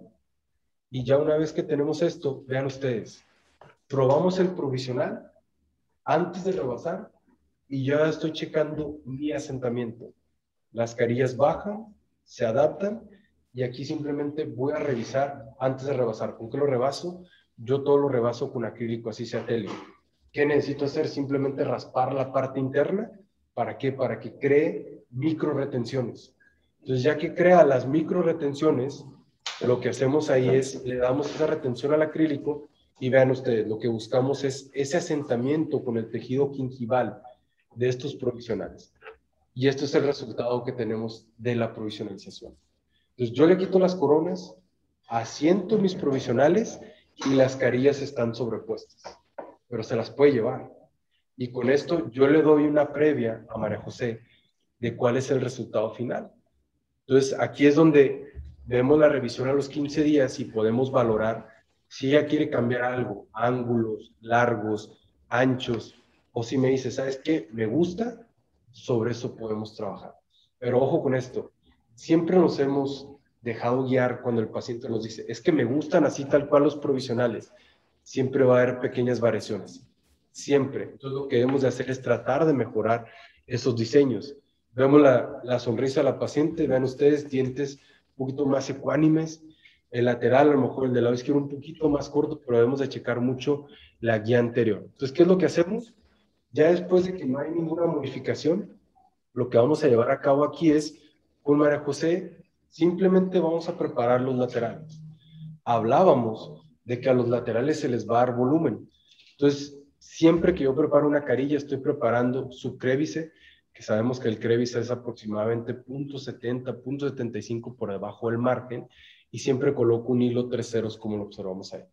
y ya una vez que tenemos esto, vean ustedes, probamos el provisional antes de rebasar, y ya estoy checando mi asentamiento. Las carillas bajan, se adaptan, y aquí simplemente voy a revisar antes de rebasar. ¿Con qué lo rebaso? Yo todo lo rebaso con acrílico, así sea tele. ¿Qué necesito hacer? Simplemente raspar la parte interna. ¿Para qué? Para que cree micro retenciones. Entonces, ya que crea las micro retenciones, lo que hacemos ahí es, le damos esa retención al acrílico, y vean ustedes, lo que buscamos es ese asentamiento con el tejido gingival de estos provisionales. Y esto es el resultado que tenemos de la provisionalización. Entonces yo le quito las coronas, asiento mis provisionales y las carillas están sobrepuestas, pero se las puede llevar. Y con esto yo le doy una previa a María José de cuál es el resultado final. Entonces aquí es donde vemos la revisión a los quince días y podemos valorar si ella quiere cambiar algo, ángulos, largos, anchos, o si me dice, ¿sabes qué? Me gusta, sobre eso podemos trabajar. Pero ojo con esto, siempre nos hemos dejado guiar cuando el paciente nos dice, es que me gustan así tal cual los provisionales. Siempre va a haber pequeñas variaciones, siempre. Entonces lo que debemos de hacer es tratar de mejorar esos diseños. Vemos la, la sonrisa de la paciente, vean ustedes, dientes un poquito más ecuánimes, el lateral, a lo mejor el del lado izquierdo un poquito más corto, pero debemos de checar mucho la guía anterior. Entonces, ¿qué es lo que hacemos? Ya después de que no hay ninguna modificación, lo que vamos a llevar a cabo aquí es, con María José, simplemente vamos a preparar los laterales. Hablábamos de que a los laterales se les va a dar volumen. Entonces, siempre que yo preparo una carilla, estoy preparando su crébice, que sabemos que el crébice es aproximadamente punto setenta, punto setenta y cinco por debajo del margen, y siempre coloco un hilo tres ceros como lo observamos ahí.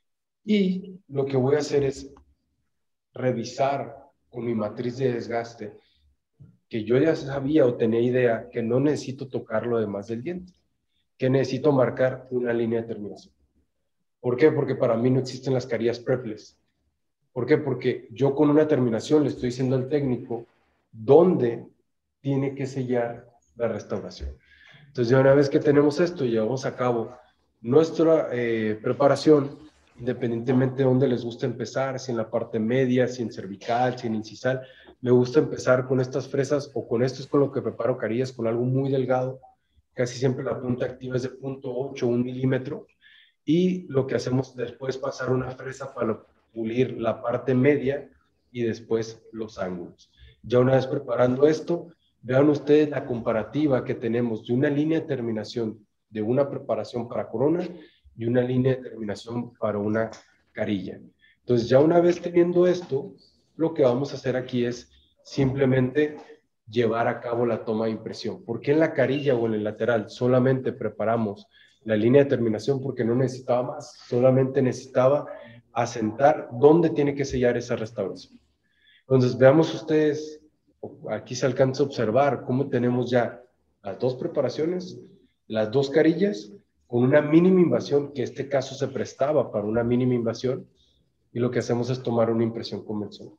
Y lo que voy a hacer es revisar con mi matriz de desgaste, que yo ya sabía o tenía idea que no necesito tocar lo demás del diente, que necesito marcar una línea de terminación. ¿Por qué? Porque para mí no existen las carillas prepless. ¿Por qué? Porque yo con una terminación le estoy diciendo al técnico dónde tiene que sellar la restauración. Entonces, ya una vez que tenemos esto y llevamos a cabo nuestra eh, preparación, independientemente de dónde les gusta empezar, si en la parte media, si en cervical, si en incisal. Me gusta empezar con estas fresas o con esto es con lo que preparo carillas, con algo muy delgado. Casi siempre la punta activa es de punto ocho, un milímetro. Y lo que hacemos después es pasar una fresa para pulir la parte media y después los ángulos. Ya una vez preparando esto, vean ustedes la comparativa que tenemos de una línea de terminación de una preparación para corona y una línea de terminación para una carilla. Entonces, ya una vez teniendo esto, lo que vamos a hacer aquí es simplemente llevar a cabo la toma de impresión. ¿Por qué en la carilla o en el lateral solamente preparamos la línea de terminación? Porque no necesitaba más, solamente necesitaba asentar dónde tiene que sellar esa restauración. Entonces, veamos ustedes, aquí se alcanza a observar cómo tenemos ya las dos preparaciones, las dos carillas, con una mínima invasión, que en este caso se prestaba para una mínima invasión, y lo que hacemos es tomar una impresión convencional.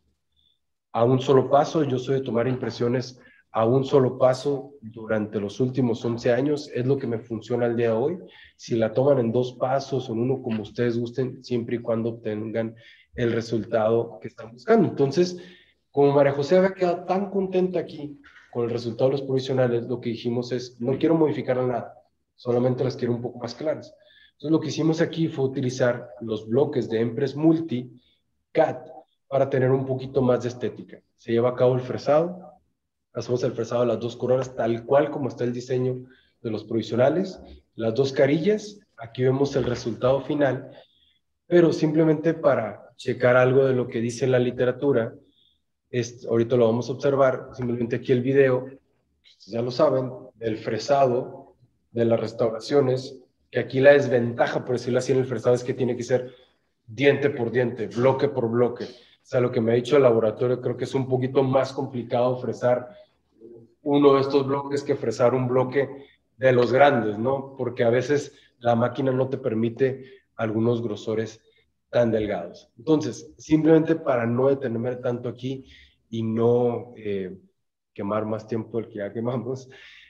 A un solo paso, yo soy de tomar impresiones a un solo paso durante los últimos once años, es lo que me funciona al día de hoy. Si la toman en dos pasos o en uno, como ustedes gusten, siempre y cuando obtengan el resultado que están buscando. Entonces, como María José había quedado tan contenta aquí con el resultado de los provisionales, lo que dijimos es, no quiero modificar nada, solamente las quiero un poco más claras. Entonces, lo que hicimos aquí fue utilizar los bloques de Empress Multi C A D para tener un poquito más de estética. Se lleva a cabo el fresado, hacemos el fresado de las dos coronas, tal cual como está el diseño de los provisionales, las dos carillas, aquí vemos el resultado final, pero simplemente para checar algo de lo que dice la literatura, es, ahorita lo vamos a observar, simplemente aquí el video, ya lo saben, del fresado, de las restauraciones, que aquí la desventaja, por decirlo así, en el fresado es que tiene que ser diente por diente, bloque por bloque. O sea, lo que me ha dicho el laboratorio, creo que es un poquito más complicado fresar uno de estos bloques que fresar un bloque de los grandes, ¿no? Porque a veces la máquina no te permite algunos grosores tan delgados. Entonces, simplemente para no detenerme tanto aquí y no eh, quemar más tiempo del que ya quemamos,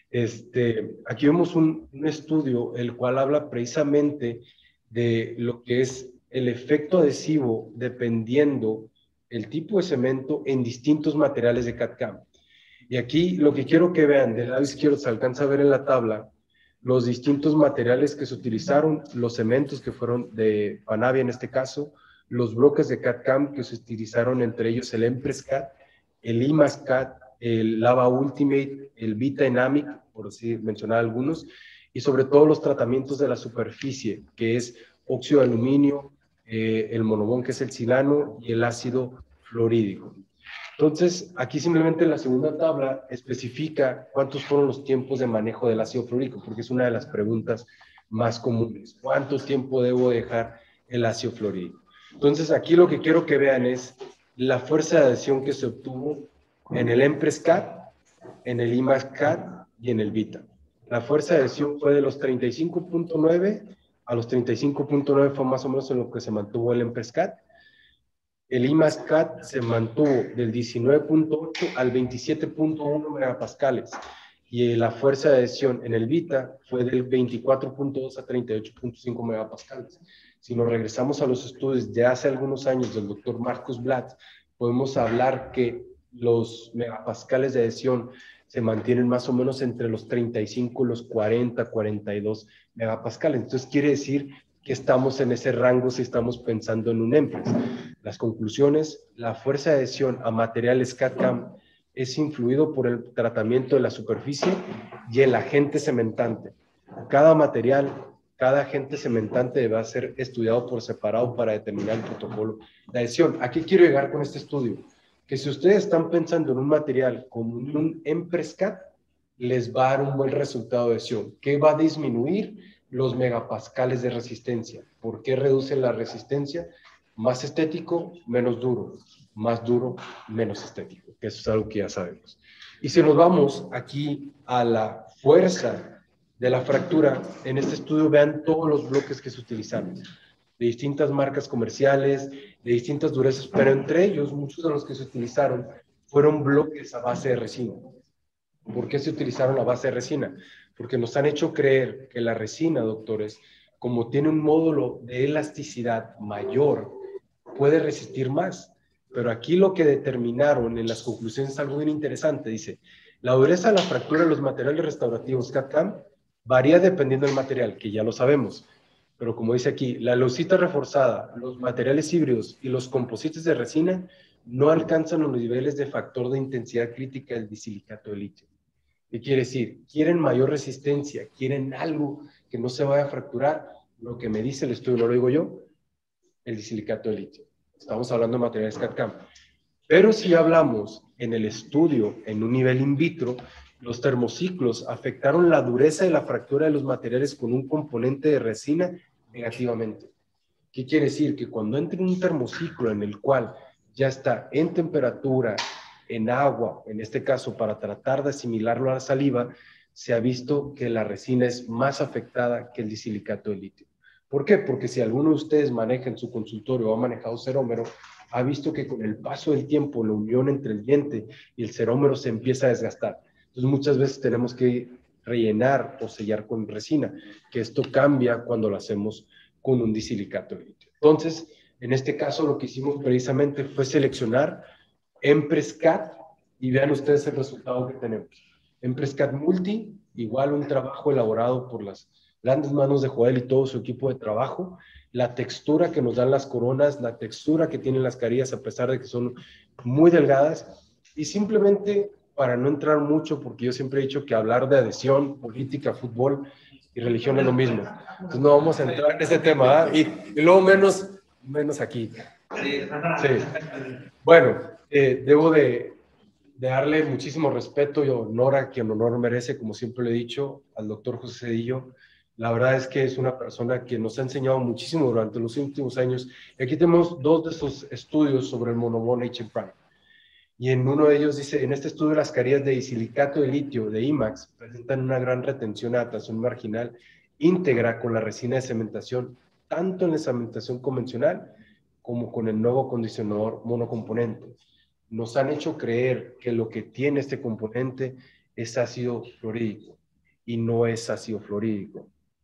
este, aquí vemos un, un estudio el cual habla precisamente de lo que es el efecto adhesivo dependiendo el tipo de cemento en distintos materiales de C A D C A M. Y aquí lo que quiero que vean, del lado izquierdo se alcanza a ver en la tabla los distintos materiales que se utilizaron, los cementos que fueron de Panavia en este caso, los bloques de C A D C A M que se utilizaron, entre ellos el Empress C A D, el IMAS C A D, el Lava Ultimate, el Vita Enamic, por así mencionar algunos, y sobre todo los tratamientos de la superficie, que es óxido de aluminio, eh, el monobón, que es el silano, y el ácido fluorídrico. Entonces, aquí simplemente la segunda tabla especifica cuántos fueron los tiempos de manejo del ácido fluorídrico, porque es una de las preguntas más comunes. ¿Cuánto tiempo debo dejar el ácido fluorídrico? Entonces, aquí lo que quiero que vean es la fuerza de adhesión que se obtuvo en el Empress C A D, en el IMAS C A D y en el Vita. La fuerza de adhesión fue de los treinta y cinco punto nueve a los treinta y cinco punto nueve fue más o menos en lo que se mantuvo el Empress C A D. El IMAS C A D se mantuvo del diecinueve punto ocho al veintisiete punto uno megapascales y la fuerza de adhesión en el Vita fue del veinticuatro punto dos a treinta y ocho punto cinco megapascales. Si nos regresamos a los estudios de hace algunos años del doctor Marcus Blatt, podemos hablar que los megapascales de adhesión se mantienen más o menos entre los treinta y cinco y los cuarenta, cuarenta y dos megapascales. Entonces quiere decir que estamos en ese rango si estamos pensando en un Empress. Las conclusiones: la fuerza de adhesión a materiales C A D C A M es influido por el tratamiento de la superficie y el agente cementante. Cada material, cada agente cementante debe ser estudiado por separado para determinar el protocolo de adhesión. ¿A qué quiero llegar con este estudio? Que si ustedes están pensando en un material como un Empress C A D, les va a dar un buen resultado de adhesión, que va a disminuir los megapascales de resistencia. ¿Por qué reduce la resistencia? Más estético, menos duro. Más duro, menos estético. Que eso es algo que ya sabemos. Y si nos vamos aquí a la fuerza de la fractura, en este estudio vean todos los bloques que se utilizaron, de distintas marcas comerciales, de distintas durezas, pero entre ellos, muchos de los que se utilizaron fueron bloques a base de resina. ¿Por qué se utilizaron a base de resina? Porque nos han hecho creer que la resina, doctores, como tiene un módulo de elasticidad mayor, puede resistir más. Pero aquí lo que determinaron en las conclusiones es algo bien interesante. Dice, la dureza de la fractura de los materiales restaurativos C A D/C A M varía dependiendo del material, que ya lo sabemos. Pero como dice aquí, la leucita reforzada, los materiales híbridos y los composites de resina no alcanzan los niveles de factor de intensidad crítica del disilicato de litio. ¿Qué quiere decir? Quieren mayor resistencia, quieren algo que no se vaya a fracturar. Lo que me dice el estudio, no lo digo yo, el disilicato de litio. Estamos hablando de materiales C A D/C A M. Pero si hablamos en el estudio, en un nivel in vitro, los termociclos afectaron la dureza de la fractura de los materiales con un componente de resina negativamente. ¿Qué quiere decir? Que cuando entra en un termociclo en el cual ya está en temperatura, en agua, en este caso para tratar de asimilarlo a la saliva, se ha visto que la resina es más afectada que el disilicato de litio. ¿Por qué? Porque si alguno de ustedes maneja en su consultorio o ha manejado cerómero, ha visto que con el paso del tiempo la unión entre el diente y el cerómero se empieza a desgastar. Entonces muchas veces tenemos que rellenar o sellar con resina, que esto cambia cuando lo hacemos con un disilicato de litio. Entonces, en este caso lo que hicimos precisamente fue seleccionar Empress C A D y vean ustedes el resultado que tenemos. Empress C A D Multi, igual un trabajo elaborado por las grandes manos de Joel y todo su equipo de trabajo, la textura que nos dan las coronas, la textura que tienen las carillas a pesar de que son muy delgadas, y simplemente para no entrar mucho, porque yo siempre he dicho que hablar de adhesión, política, fútbol y religión es lo mismo, entonces no vamos a entrar en ese tema, ¿eh? y, y luego menos, menos aquí. Sí. Bueno, eh, debo de, de darle muchísimo respeto y honor a quien honor merece, como siempre le he dicho, al doctor José Cedillo. La verdad es que es una persona que nos ha enseñado muchísimo durante los últimos años. Y aquí tenemos dos de sus estudios sobre el monobond H M Prime. Y en uno de ellos dice, en este estudio las carillas de disilicato de litio de IMAX presentan una gran retención a adaptación marginal íntegra con la resina de cementación, tanto en la cementación convencional como con el nuevo acondicionador monocomponente. Nos han hecho creer que lo que tiene este componente es ácido fluorídrico y no es ácido fluorídrico.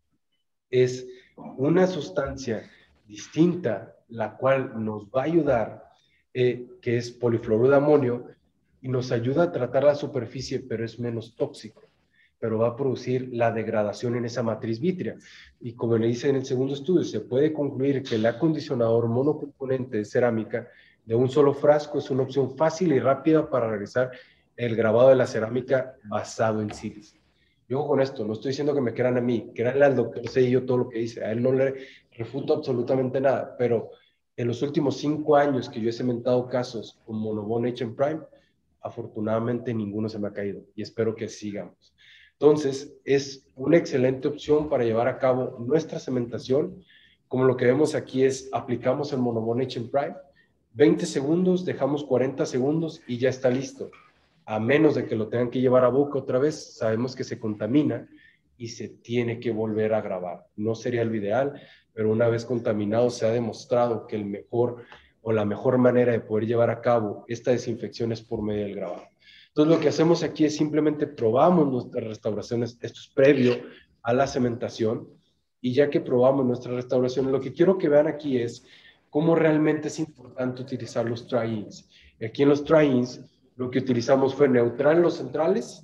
Es una sustancia distinta, la cual nos va a ayudar, eh, que es polifluoruro de amonio, y nos ayuda a tratar la superficie, pero es menos tóxico, pero va a producir la degradación en esa matriz vítrea. Y como le dice en el segundo estudio, se puede concluir que el acondicionador monocomponente de cerámica de un solo frasco es una opción fácil y rápida para realizar el grabado de la cerámica basado en sílice. Yo con esto, no estoy diciendo que me crean a mí, créanle al doctor Cedillo todo lo que dice, a él no le refuto absolutamente nada, pero en los últimos cinco años que yo he cementado casos con monobond H M Prime, afortunadamente ninguno se me ha caído y espero que sigamos. Entonces, es una excelente opción para llevar a cabo nuestra cementación. Como lo que vemos aquí es, aplicamos el monobond H M Prime, veinte segundos, dejamos cuarenta segundos y ya está listo. A menos de que lo tengan que llevar a boca otra vez, sabemos que se contamina y se tiene que volver a grabar. No sería lo ideal, pero una vez contaminado se ha demostrado que el mejor o la mejor manera de poder llevar a cabo esta desinfección es por medio del grabado. Entonces lo que hacemos aquí es simplemente probamos nuestras restauraciones, esto es previo a la cementación, y ya que probamos nuestras restauraciones, lo que quiero que vean aquí es cómo realmente es importante utilizar los try-ins. Aquí en los try-ins lo que utilizamos fue neutral en los centrales,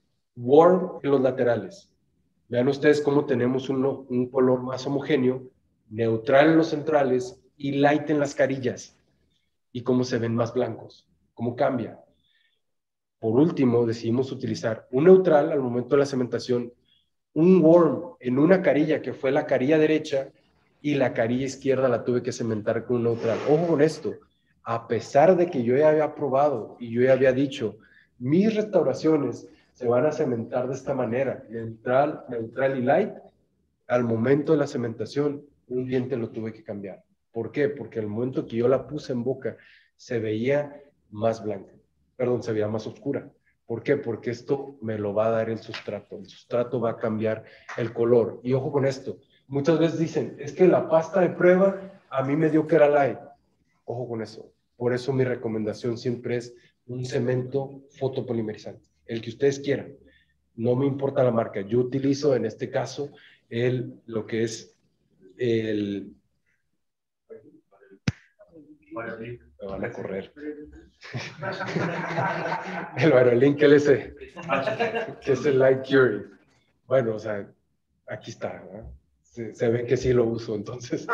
warm en los laterales. Vean ustedes cómo tenemos uno, un color más homogéneo, neutral en los centrales y light en las carillas. Y cómo se ven más blancos, cómo cambia. Por último, decidimos utilizar un neutral al momento de la cementación, un warm en una carilla que fue la carilla derecha y la carilla izquierda la tuve que cementar con un neutral. Ojo con esto, a pesar de que yo ya había probado y yo ya había dicho, mis restauraciones se van a cementar de esta manera, neutral, neutral y light, al momento de la cementación, un diente lo tuve que cambiar. ¿Por qué? Porque al momento que yo la puse en boca, se veía más blanca, perdón, se veía más oscura. ¿Por qué? Porque esto me lo va a dar el sustrato. El sustrato va a cambiar el color. Y ojo con esto, muchas veces dicen, es que la pasta de prueba a mí me dio que era light. Ojo con eso. Por eso mi recomendación siempre es un cemento fotopolimerizante, el que ustedes quieran. No me importa la marca. Yo utilizo en este caso el, lo que es el... Me van a correr. El Virolink, ¿qué es ese? ¿Qué es el Light Curie? Bueno, o sea, aquí está, ¿no? Se, se ve que sí lo uso, entonces.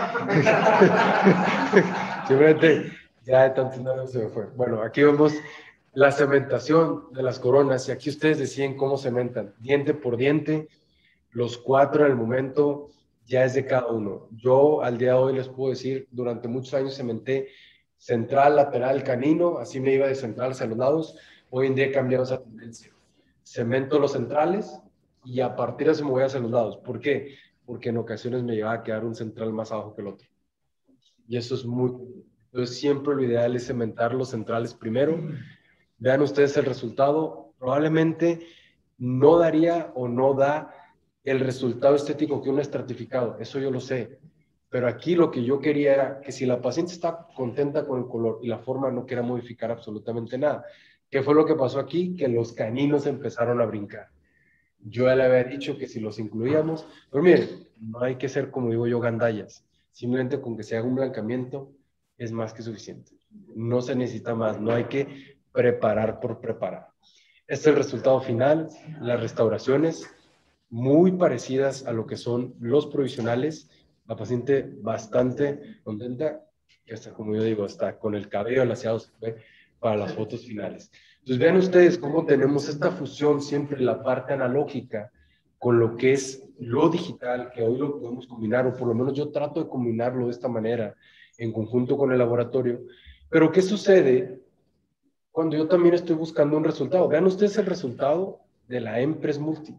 Simplemente, ya de tanto no se me fue. Bueno, aquí vemos la cementación de las coronas, y aquí ustedes deciden cómo cementan, diente por diente. Los cuatro en el momento ya es de cada uno. Yo al día de hoy les puedo decir, durante muchos años cementé central, lateral, canino, así me iba de central hacia los lados. Hoy en día he cambiado esa tendencia. Cemento los centrales y a partir de eso me voy hacia los lados. ¿Por qué? Porque en ocasiones me llevaba a quedar un central más abajo que el otro. Y eso es muy... Entonces siempre lo ideal es cementar los centrales primero. Vean ustedes el resultado. Probablemente no daría o no da el resultado estético que un estratificado. Eso yo lo sé. Pero aquí lo que yo quería era que si la paciente está contenta con el color y la forma, no quiera modificar absolutamente nada. ¿Qué fue lo que pasó aquí? Que los caninos empezaron a brincar. Yo ya le había dicho que si los incluíamos, pero miren, no hay que ser, como digo yo, gandallas. Simplemente con que se haga un blancamiento es más que suficiente. No se necesita más, no hay que preparar por preparar. Este es el resultado final, las restauraciones muy parecidas a lo que son los provisionales. La paciente bastante contenta, que hasta, como yo digo, hasta con el cabello alaciado se ve para las fotos finales. Entonces vean ustedes cómo tenemos esta fusión siempre, la parte analógica con lo que es lo digital, que hoy lo podemos combinar, o por lo menos yo trato de combinarlo de esta manera, en conjunto con el laboratorio. Pero ¿qué sucede cuando yo también estoy buscando un resultado? Vean ustedes el resultado de la Empress Multi.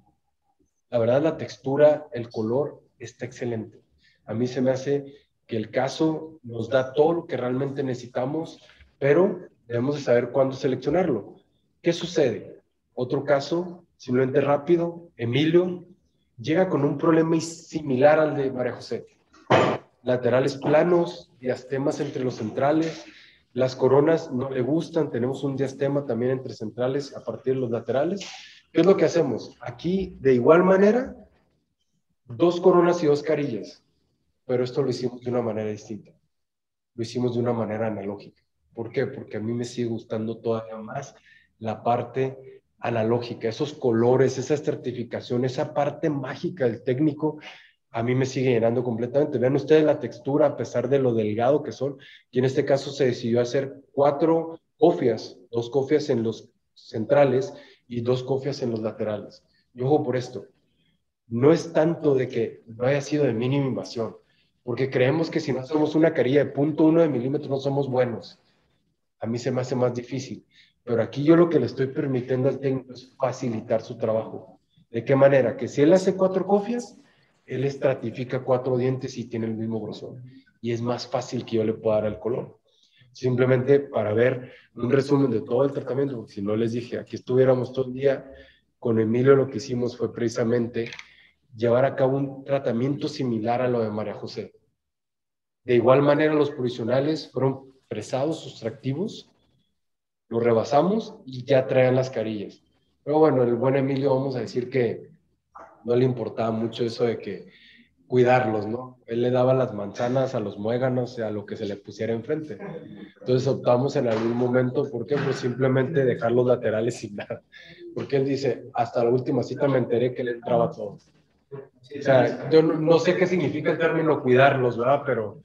La verdad, la textura, el color está excelente. A mí se me hace que el caso nos da todo lo que realmente necesitamos, pero debemos de saber cuándo seleccionarlo. ¿Qué sucede? Otro caso, simplemente rápido, Emilio llega con un problema similar al de María José. Laterales planos, diastemas entre los centrales, las coronas no le gustan, tenemos un diastema también entre centrales a partir de los laterales. ¿Qué es lo que hacemos? Aquí, de igual manera, dos coronas y dos carillas, pero esto lo hicimos de una manera distinta. Lo hicimos de una manera analógica. ¿Por qué? Porque a mí me sigue gustando todavía más la parte analógica, esos colores, esa estratificación, esa parte mágica del técnico, a mí me sigue llenando completamente. Vean ustedes la textura, a pesar de lo delgado que son, y en este caso se decidió hacer cuatro cofias, dos cofias en los centrales y dos cofias en los laterales. Y ojo por esto, no es tanto de que no haya sido de mínima invasión, porque creemos que si no hacemos una carilla de punto uno de milímetro no somos buenos. A mí se me hace más difícil, pero aquí yo lo que le estoy permitiendo al técnico es facilitar su trabajo. ¿De qué manera? Que si él hace cuatro cofias, él estratifica cuatro dientes y tiene el mismo grosor. Y es más fácil que yo le pueda dar el color. Simplemente para ver un resumen de todo el tratamiento, porque si no les dije, aquí estuviéramos todo el día. Con Emilio lo que hicimos fue precisamente llevar a cabo un tratamiento similar a lo de María José. De igual manera, los provisionales fueron fresados, sustractivos, los rebasamos y ya traen las carillas. Pero bueno, el buen Emilio, vamos a decir que no le importaba mucho eso de que cuidarlos, ¿no? Él le daba las manzanas a los muéganos, a lo que se le pusiera enfrente. Entonces optamos en algún momento, ¿por qué? Pues simplemente dejar los laterales sin nada. Porque él dice, hasta la última cita me enteré que le entraba todo. O sea, yo no, no sé qué significa el término cuidarlos, ¿verdad? Pero...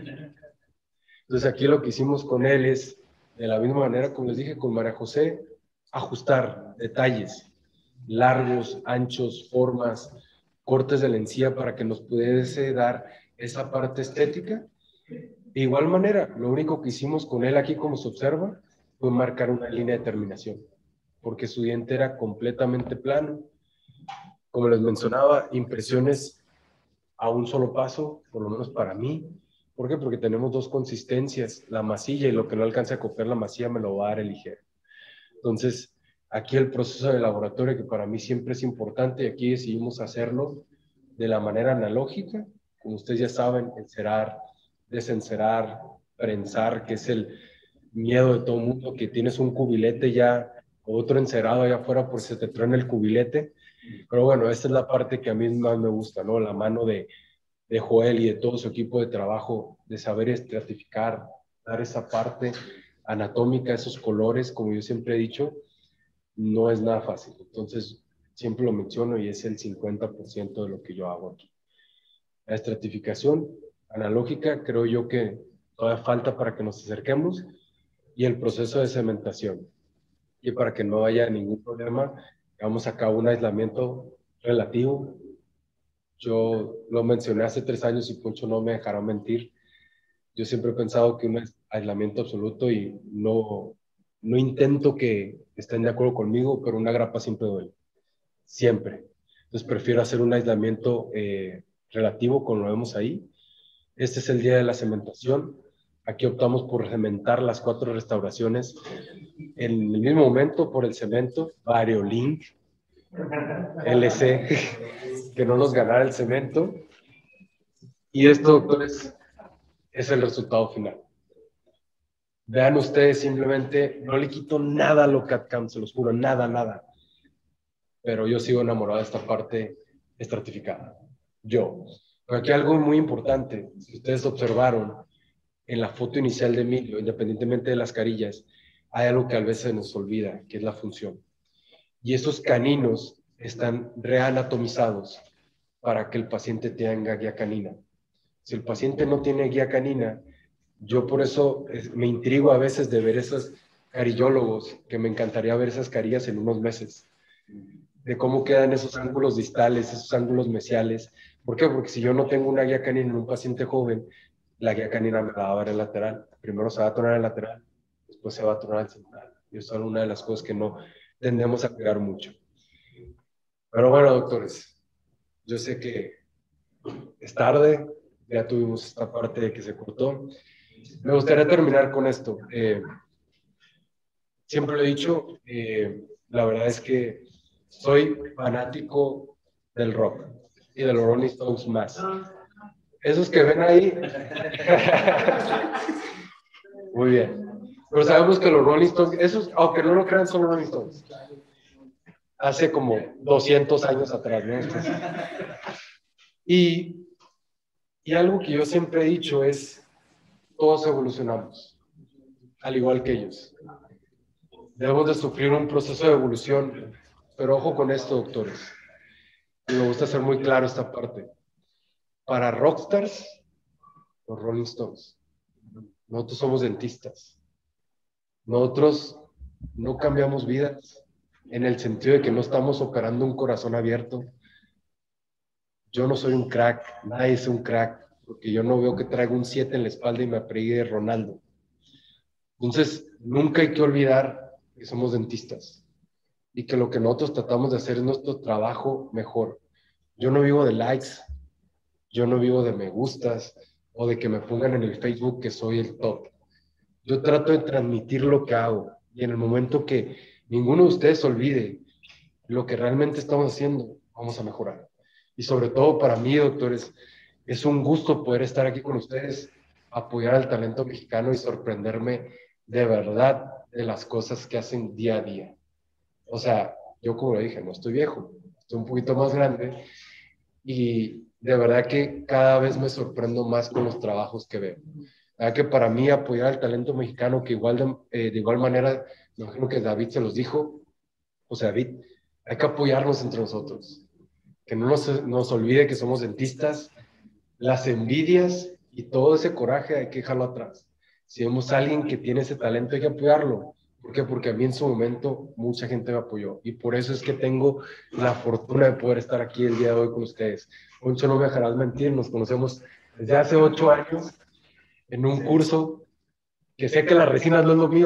Entonces aquí lo que hicimos con él es, de la misma manera, como les dije, con María José, ajustar detalles, largos, anchos, formas, cortes de la encía para que nos pudiese dar esa parte estética. De igual manera, lo único que hicimos con él aquí, como se observa, fue marcar una línea de terminación, porque su diente era completamente plano. Como les mencionaba, impresiones a un solo paso, por lo menos para mí. ¿Por qué? Porque tenemos dos consistencias, la masilla, y lo que no alcance a copiar la masilla me lo va a dar el ligero. Entonces, aquí el proceso de laboratorio, que para mí siempre es importante, y aquí decidimos hacerlo de la manera analógica, como ustedes ya saben, encerar, desencerar, prensar, que es el miedo de todo el mundo, que tienes un cubilete ya, o otro encerado allá afuera por si se te truena el cubilete. Pero bueno, esta es la parte que a mí más me gusta, ¿no? La mano de, de Joel y de todo su equipo de trabajo, de saber estratificar, dar esa parte anatómica, esos colores, como yo siempre he dicho, no es nada fácil. Entonces, siempre lo menciono y es el cincuenta por ciento de lo que yo hago aquí. La estratificación analógica, creo yo que todavía falta para que nos acerquemos, y el proceso de cementación. Y para que no haya ningún problema, llevamos a cabo un aislamiento relativo. Yo lo mencioné hace tres años y Poncho no me dejará mentir. Yo siempre he pensado que un aislamiento absoluto, y no, no intento que estén de acuerdo conmigo, pero una grapa siempre duele. Siempre. Entonces prefiero hacer un aislamiento eh, relativo, como lo vemos ahí. Este es el día de la cementación. Aquí optamos por cementar las cuatro restauraciones en el mismo momento por el cemento, Variolink, L C, que no nos ganara el cemento. Y esto, doctores, es el resultado final. Vean ustedes, simplemente, no le quito nada a lo C A D C A M, se los juro, nada, nada. Pero yo sigo enamorado de esta parte estratificada. Yo. Pero aquí algo muy importante, si ustedes observaron, en la foto inicial de Emilio, independientemente de las carillas, hay algo que a veces se nos olvida, que es la función. Y esos caninos están reanatomizados para que el paciente tenga guía canina. Si el paciente no tiene guía canina, yo por eso me intrigo a veces de ver esos carillólogos, que me encantaría ver esas carillas en unos meses, de cómo quedan esos ángulos distales, esos ángulos mesiales. ¿Por qué? Porque si yo no tengo una guía canina en un paciente joven, la guía canina me la va a dar el lateral. Primero se va a tornar el lateral, después se va a tornar el central. Y eso es una de las cosas que no tendemos a cuidar mucho. Pero bueno, doctores, yo sé que es tarde, ya tuvimos esta parte de que se cortó. Me gustaría terminar con esto. Eh, siempre lo he dicho, eh, la verdad es que soy fanático del rock y de los Rolling Stones más. Esos que ven ahí, muy bien. Pero sabemos que los Rolling Stones, esos, aunque no lo crean, son los Rolling Stones. Hace como doscientos años atrás, ¿no? Entonces, y, y algo que yo siempre he dicho es, todos evolucionamos, al igual que ellos. Debemos de sufrir un proceso de evolución, pero ojo con esto, doctores. Y me gusta hacer muy claro esta parte. Para rockstars, los Rolling Stones, nosotros somos dentistas. Nosotros no cambiamos vidas en el sentido de que no estamos operando un corazón abierto. Yo no soy un crack, nadie es un crack, porque yo no veo que traiga un siete en la espalda y me apregue Ronaldo. Entonces, nunca hay que olvidar que somos dentistas y que lo que nosotros tratamos de hacer es nuestro trabajo mejor. Yo no vivo de likes, yo no vivo de me gustas o de que me pongan en el Facebook que soy el top. Yo trato de transmitir lo que hago, y en el momento que ninguno de ustedes olvide lo que realmente estamos haciendo, vamos a mejorar. Y sobre todo para mí, doctores, es un gusto poder estar aquí con ustedes, apoyar al talento mexicano y sorprenderme de verdad de las cosas que hacen día a día. O sea, yo como lo dije, no estoy viejo, estoy un poquito más grande, y de verdad que cada vez me sorprendo más con los trabajos que veo. La verdad que para mí apoyar al talento mexicano, que igual de, eh, de igual manera, me imagino que David se los dijo, o sea, David, hay que apoyarnos entre nosotros, que no nos, nos olvide que somos dentistas, las envidias y todo ese coraje hay que dejarlo atrás. Si vemos a alguien que tiene ese talento, hay que apoyarlo. ¿Por qué? Porque a mí en su momento mucha gente me apoyó, y por eso es que tengo la fortuna de poder estar aquí el día de hoy con ustedes. Poncho, no me dejarás mentir, nos conocemos desde hace ocho años en un curso que sé que las resinas no es lo mío.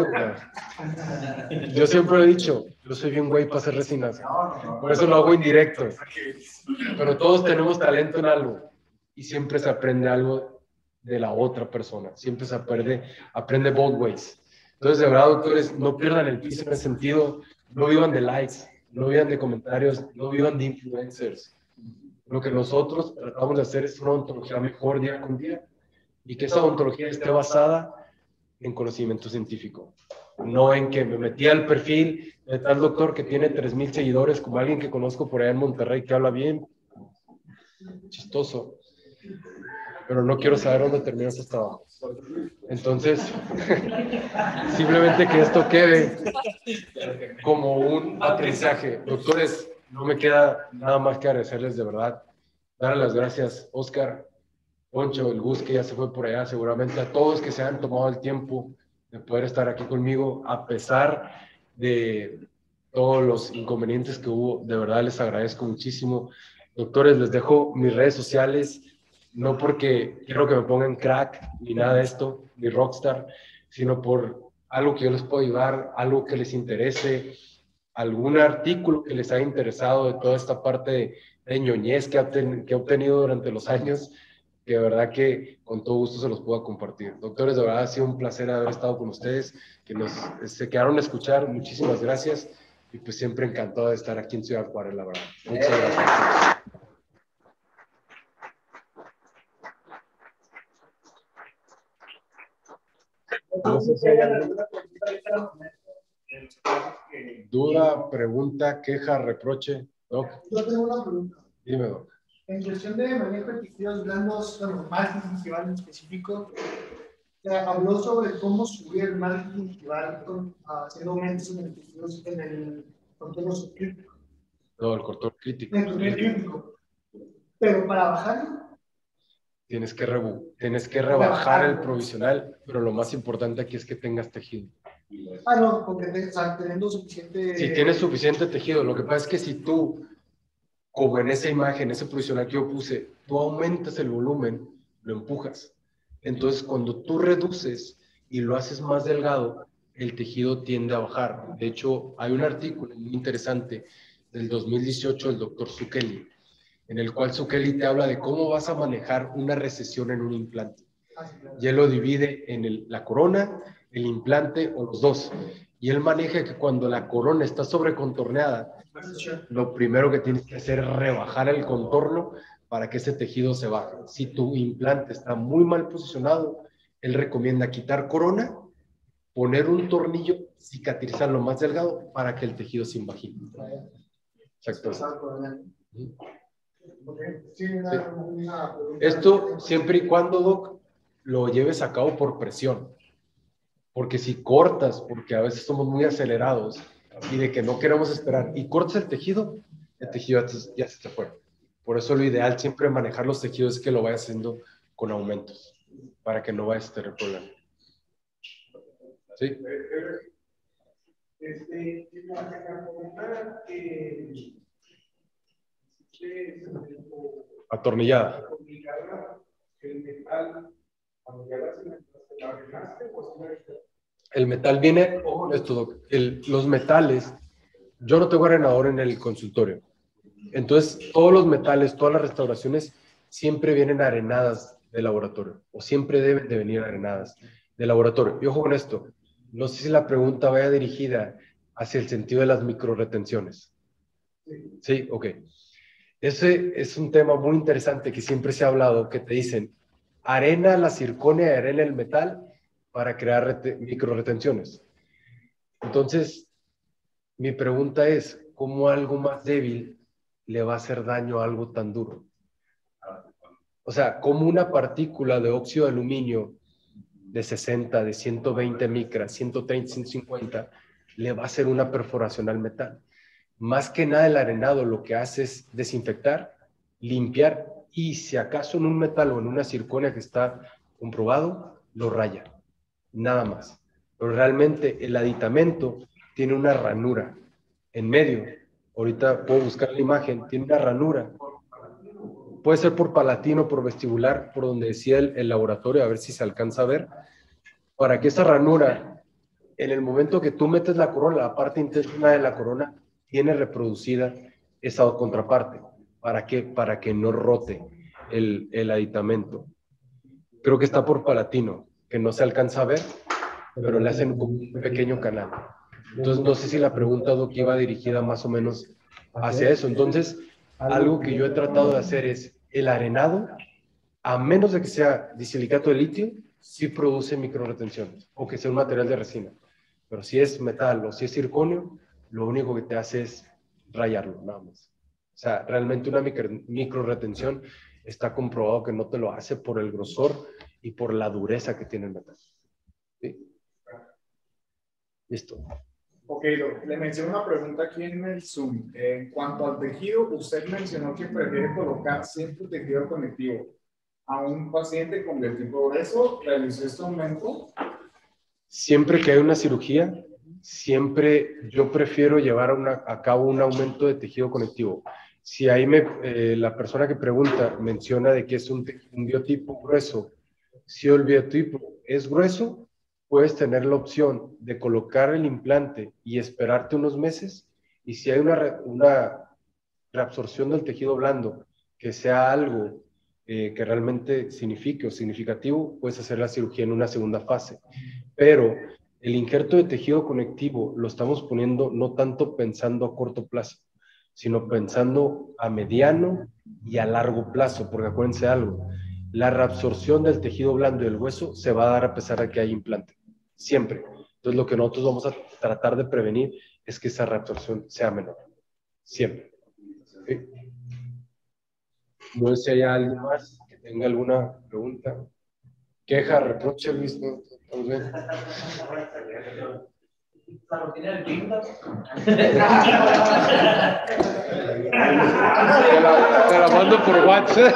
Pero yo siempre he dicho, yo soy bien güey para hacer resinas, por eso lo hago indirecto. Pero todos tenemos talento en algo, y siempre se aprende algo de la otra persona, siempre se aprende, aprende both ways. Entonces, de verdad, doctores, no pierdan el piso en ese sentido, no vivan de likes, no vivan de comentarios, no vivan de influencers. Lo que nosotros tratamos de hacer es una ontología mejor día con día, y que esa ontología esté basada en conocimiento científico. No en que me metí al perfil de tal doctor que tiene tres mil seguidores, como alguien que conozco por allá en Monterrey que habla bien. Chistoso. pero no quiero saber dónde terminas hasta abajo. Entonces, simplemente que esto quede como un aprendizaje. Doctores, no me queda nada más que agradecerles de verdad. Darles las gracias, Oscar, Poncho, el Gus que ya se fue por allá, seguramente a todos que se han tomado el tiempo de poder estar aquí conmigo, a pesar de todos los inconvenientes que hubo. De verdad les agradezco muchísimo. Doctores, les dejo mis redes sociales, no porque quiero que me pongan crack ni nada de esto, ni rockstar, sino por algo que yo les puedo ayudar, algo que les interese, algún artículo que les haya interesado de toda esta parte de, de ñoñez que, obten, que he obtenido durante los años, que de verdad que con todo gusto se los puedo compartir. Doctores, de verdad ha sido un placer haber estado con ustedes, que nos se quedaron a escuchar. Muchísimas gracias y pues siempre encantado de estar aquí en Ciudad Juárez, la verdad. Muchas gracias. No sé si hay alguna duda, pregunta, queja, reproche. Doc. Yo tengo una pregunta. Dime, Doc. En cuestión de manejo de tejidos blandos, bueno, marketing gingival en específico, se habló sobre cómo subir el marketing gingival con, haciendo aumentos en el tejidos en el contorno subclínico. No, el cortor crítico. En el contorno crítico. Pero para bajarlo, Tienes que, rebu tienes que rebajar el provisional, pero lo más importante aquí es que tengas tejido. Ah, no, porque te, o sea, teniendo suficiente... Si tienes suficiente tejido, lo que pasa es que si tú, como en esa imagen, ese provisional que yo puse, tú aumentas el volumen, lo empujas. Entonces, cuando tú reduces y lo haces más delgado, el tejido tiende a bajar. De hecho, hay un artículo muy interesante del dos mil dieciocho del doctor Zucchelli, en el cual Zucchelli te habla de cómo vas a manejar una recesión en un implante. Y él lo divide en el, la corona, el implante o los dos. Y él maneja que cuando la corona está sobrecontorneada, lo primero que tienes que hacer es rebajar el contorno para que ese tejido se baje. Si tu implante está muy mal posicionado, él recomienda quitar corona, poner un tornillo, cicatrizarlo más delgado para que el tejido se invagine. Exacto. Sí. Esto siempre y cuando, Doc, lo lleves a cabo por presión. Porque si cortas, porque a veces somos muy acelerados y de que no queremos esperar, y cortas el tejido, el tejido ya, te, ya se te fue. Por eso lo ideal siempre manejar los tejidos es que lo vayas haciendo con aumentos, para que no vayas a tener problemas. ¿Sí? Este, atornillada. El metal viene, ojo esto, Doc, el, los metales, yo no tengo arenador en el consultorio, entonces todos los metales, todas las restauraciones siempre vienen arenadas de laboratorio, o siempre deben de venir arenadas de laboratorio. Y ojo con esto, no sé si la pregunta vaya dirigida hacia el sentido de las microretenciones. Sí, ok. Ese es un tema muy interesante que siempre se ha hablado, que te dicen, arena la circonia y arena el metal para crear microretenciones. Entonces, mi pregunta es, ¿cómo algo más débil le va a hacer daño a algo tan duro? O sea, ¿cómo una partícula de óxido de aluminio de sesenta, de ciento veinte micras, ciento treinta, ciento cincuenta, le va a hacer una perforación al metal? Más que nada el arenado lo que hace es desinfectar, limpiar y si acaso en un metal o en una circonia que está comprobado, lo raya. Nada más. Pero realmente el aditamento tiene una ranura en medio. Ahorita puedo buscar la imagen. Tiene una ranura. Puede ser por palatino, por vestibular, por donde decía el, el laboratorio, a ver si se alcanza a ver. Para que esa ranura, en el momento que tú metes la corona, la parte interna de la corona, tiene reproducida esa contraparte. ¿Para qué? Para que no rote el, el aditamento. Creo que está por palatino, que no se alcanza a ver, pero le hacen un pequeño canal. Entonces, no sé si la pregunta, Doc, iba dirigida más o menos hacia eso. Entonces, algo que yo he tratado de hacer es el arenado, a menos de que sea disilicato de litio, sí produce microretenciones, o que sea un material de resina. Pero si es metal o si es circonio, lo único que te hace es rayarlo, nada más. O sea, realmente una micro, microretención está comprobado que no te lo hace por el grosor y por la dureza que tiene el metal. ¿Sí? Listo. Ok, doc, le menciono una pregunta aquí en el Zoom. En cuanto al tejido, usted mencionó que prefiere colocar siempre tejido conectivo. A un paciente con biotipo grueso, ¿realizó este aumento? Siempre que hay una cirugía, siempre yo prefiero llevar a, una, a cabo un aumento de tejido conectivo. Si ahí me, eh, la persona que pregunta menciona de que es un, un biotipo grueso, si el biotipo es grueso, puedes tener la opción de colocar el implante y esperarte unos meses, y si hay una, una reabsorción del tejido blando que sea algo eh, que realmente signifique o significativo, puedes hacer la cirugía en una segunda fase. Pero el injerto de tejido conectivo lo estamos poniendo no tanto pensando a corto plazo, sino pensando a mediano y a largo plazo, porque acuérdense algo, la reabsorción del tejido blando y del hueso se va a dar a pesar de que hay implante, siempre. Entonces lo que nosotros vamos a tratar de prevenir es que esa reabsorción sea menor, siempre. ¿Sí? No sé si hay alguien más que tenga alguna pregunta. Queja, reproche, Luis, ¿no? ¿Estamos bien? La rutina del gym, ¿no? Te la, te la mando por WhatsApp.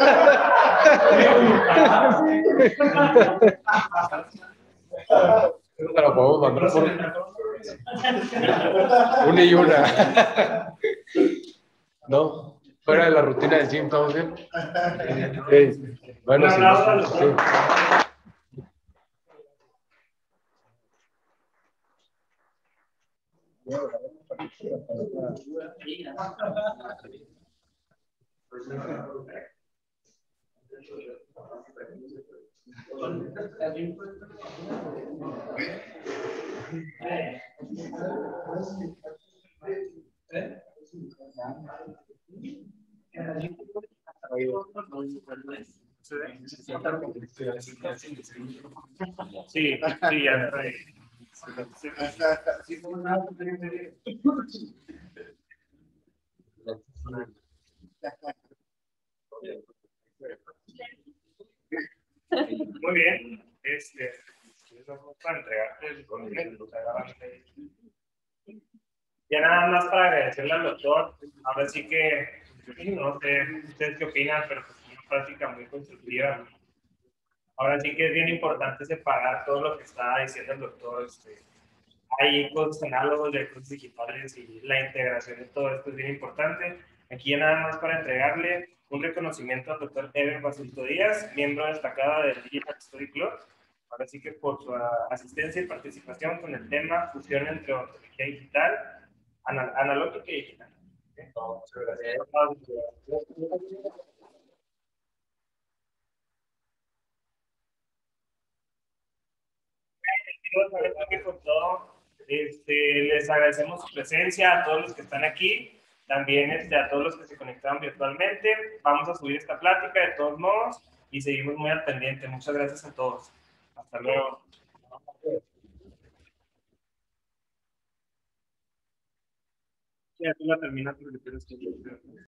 Te la podemos mandar por una y una. ¿No? Fuera de la rutina del gym, ¿estamos bien? Sí. Bueno, sí, no, sí. Sí, sí, ya está ahí. Muy bien. Este, vamos para entregarte el documento. Ya nada más para agradecerle al doctor. Ahora sí que, no sé ustedes qué opinan, pero pues una práctica muy constructiva. Ahora sí que es bien importante separar todo lo que está diciendo el doctor. Este, hay cosas análogos de cosas digitales y la integración de todo esto es bien importante. Aquí ya nada más para entregarle un reconocimiento al doctor Eber Basilito Díaz, miembro destacada del Digital Study Club. Ahora sí que por su asistencia y participación con el tema fusión entre ontología digital, anal analógica y digital. Muchas gracias. Con todo, este, les agradecemos su presencia a todos los que están aquí, también este, a todos los que se conectaron virtualmente. Vamos a subir esta plática de todos modos y seguimos muy al pendiente. Muchas gracias a todos. Hasta luego. Ya tú la terminas porque tienes que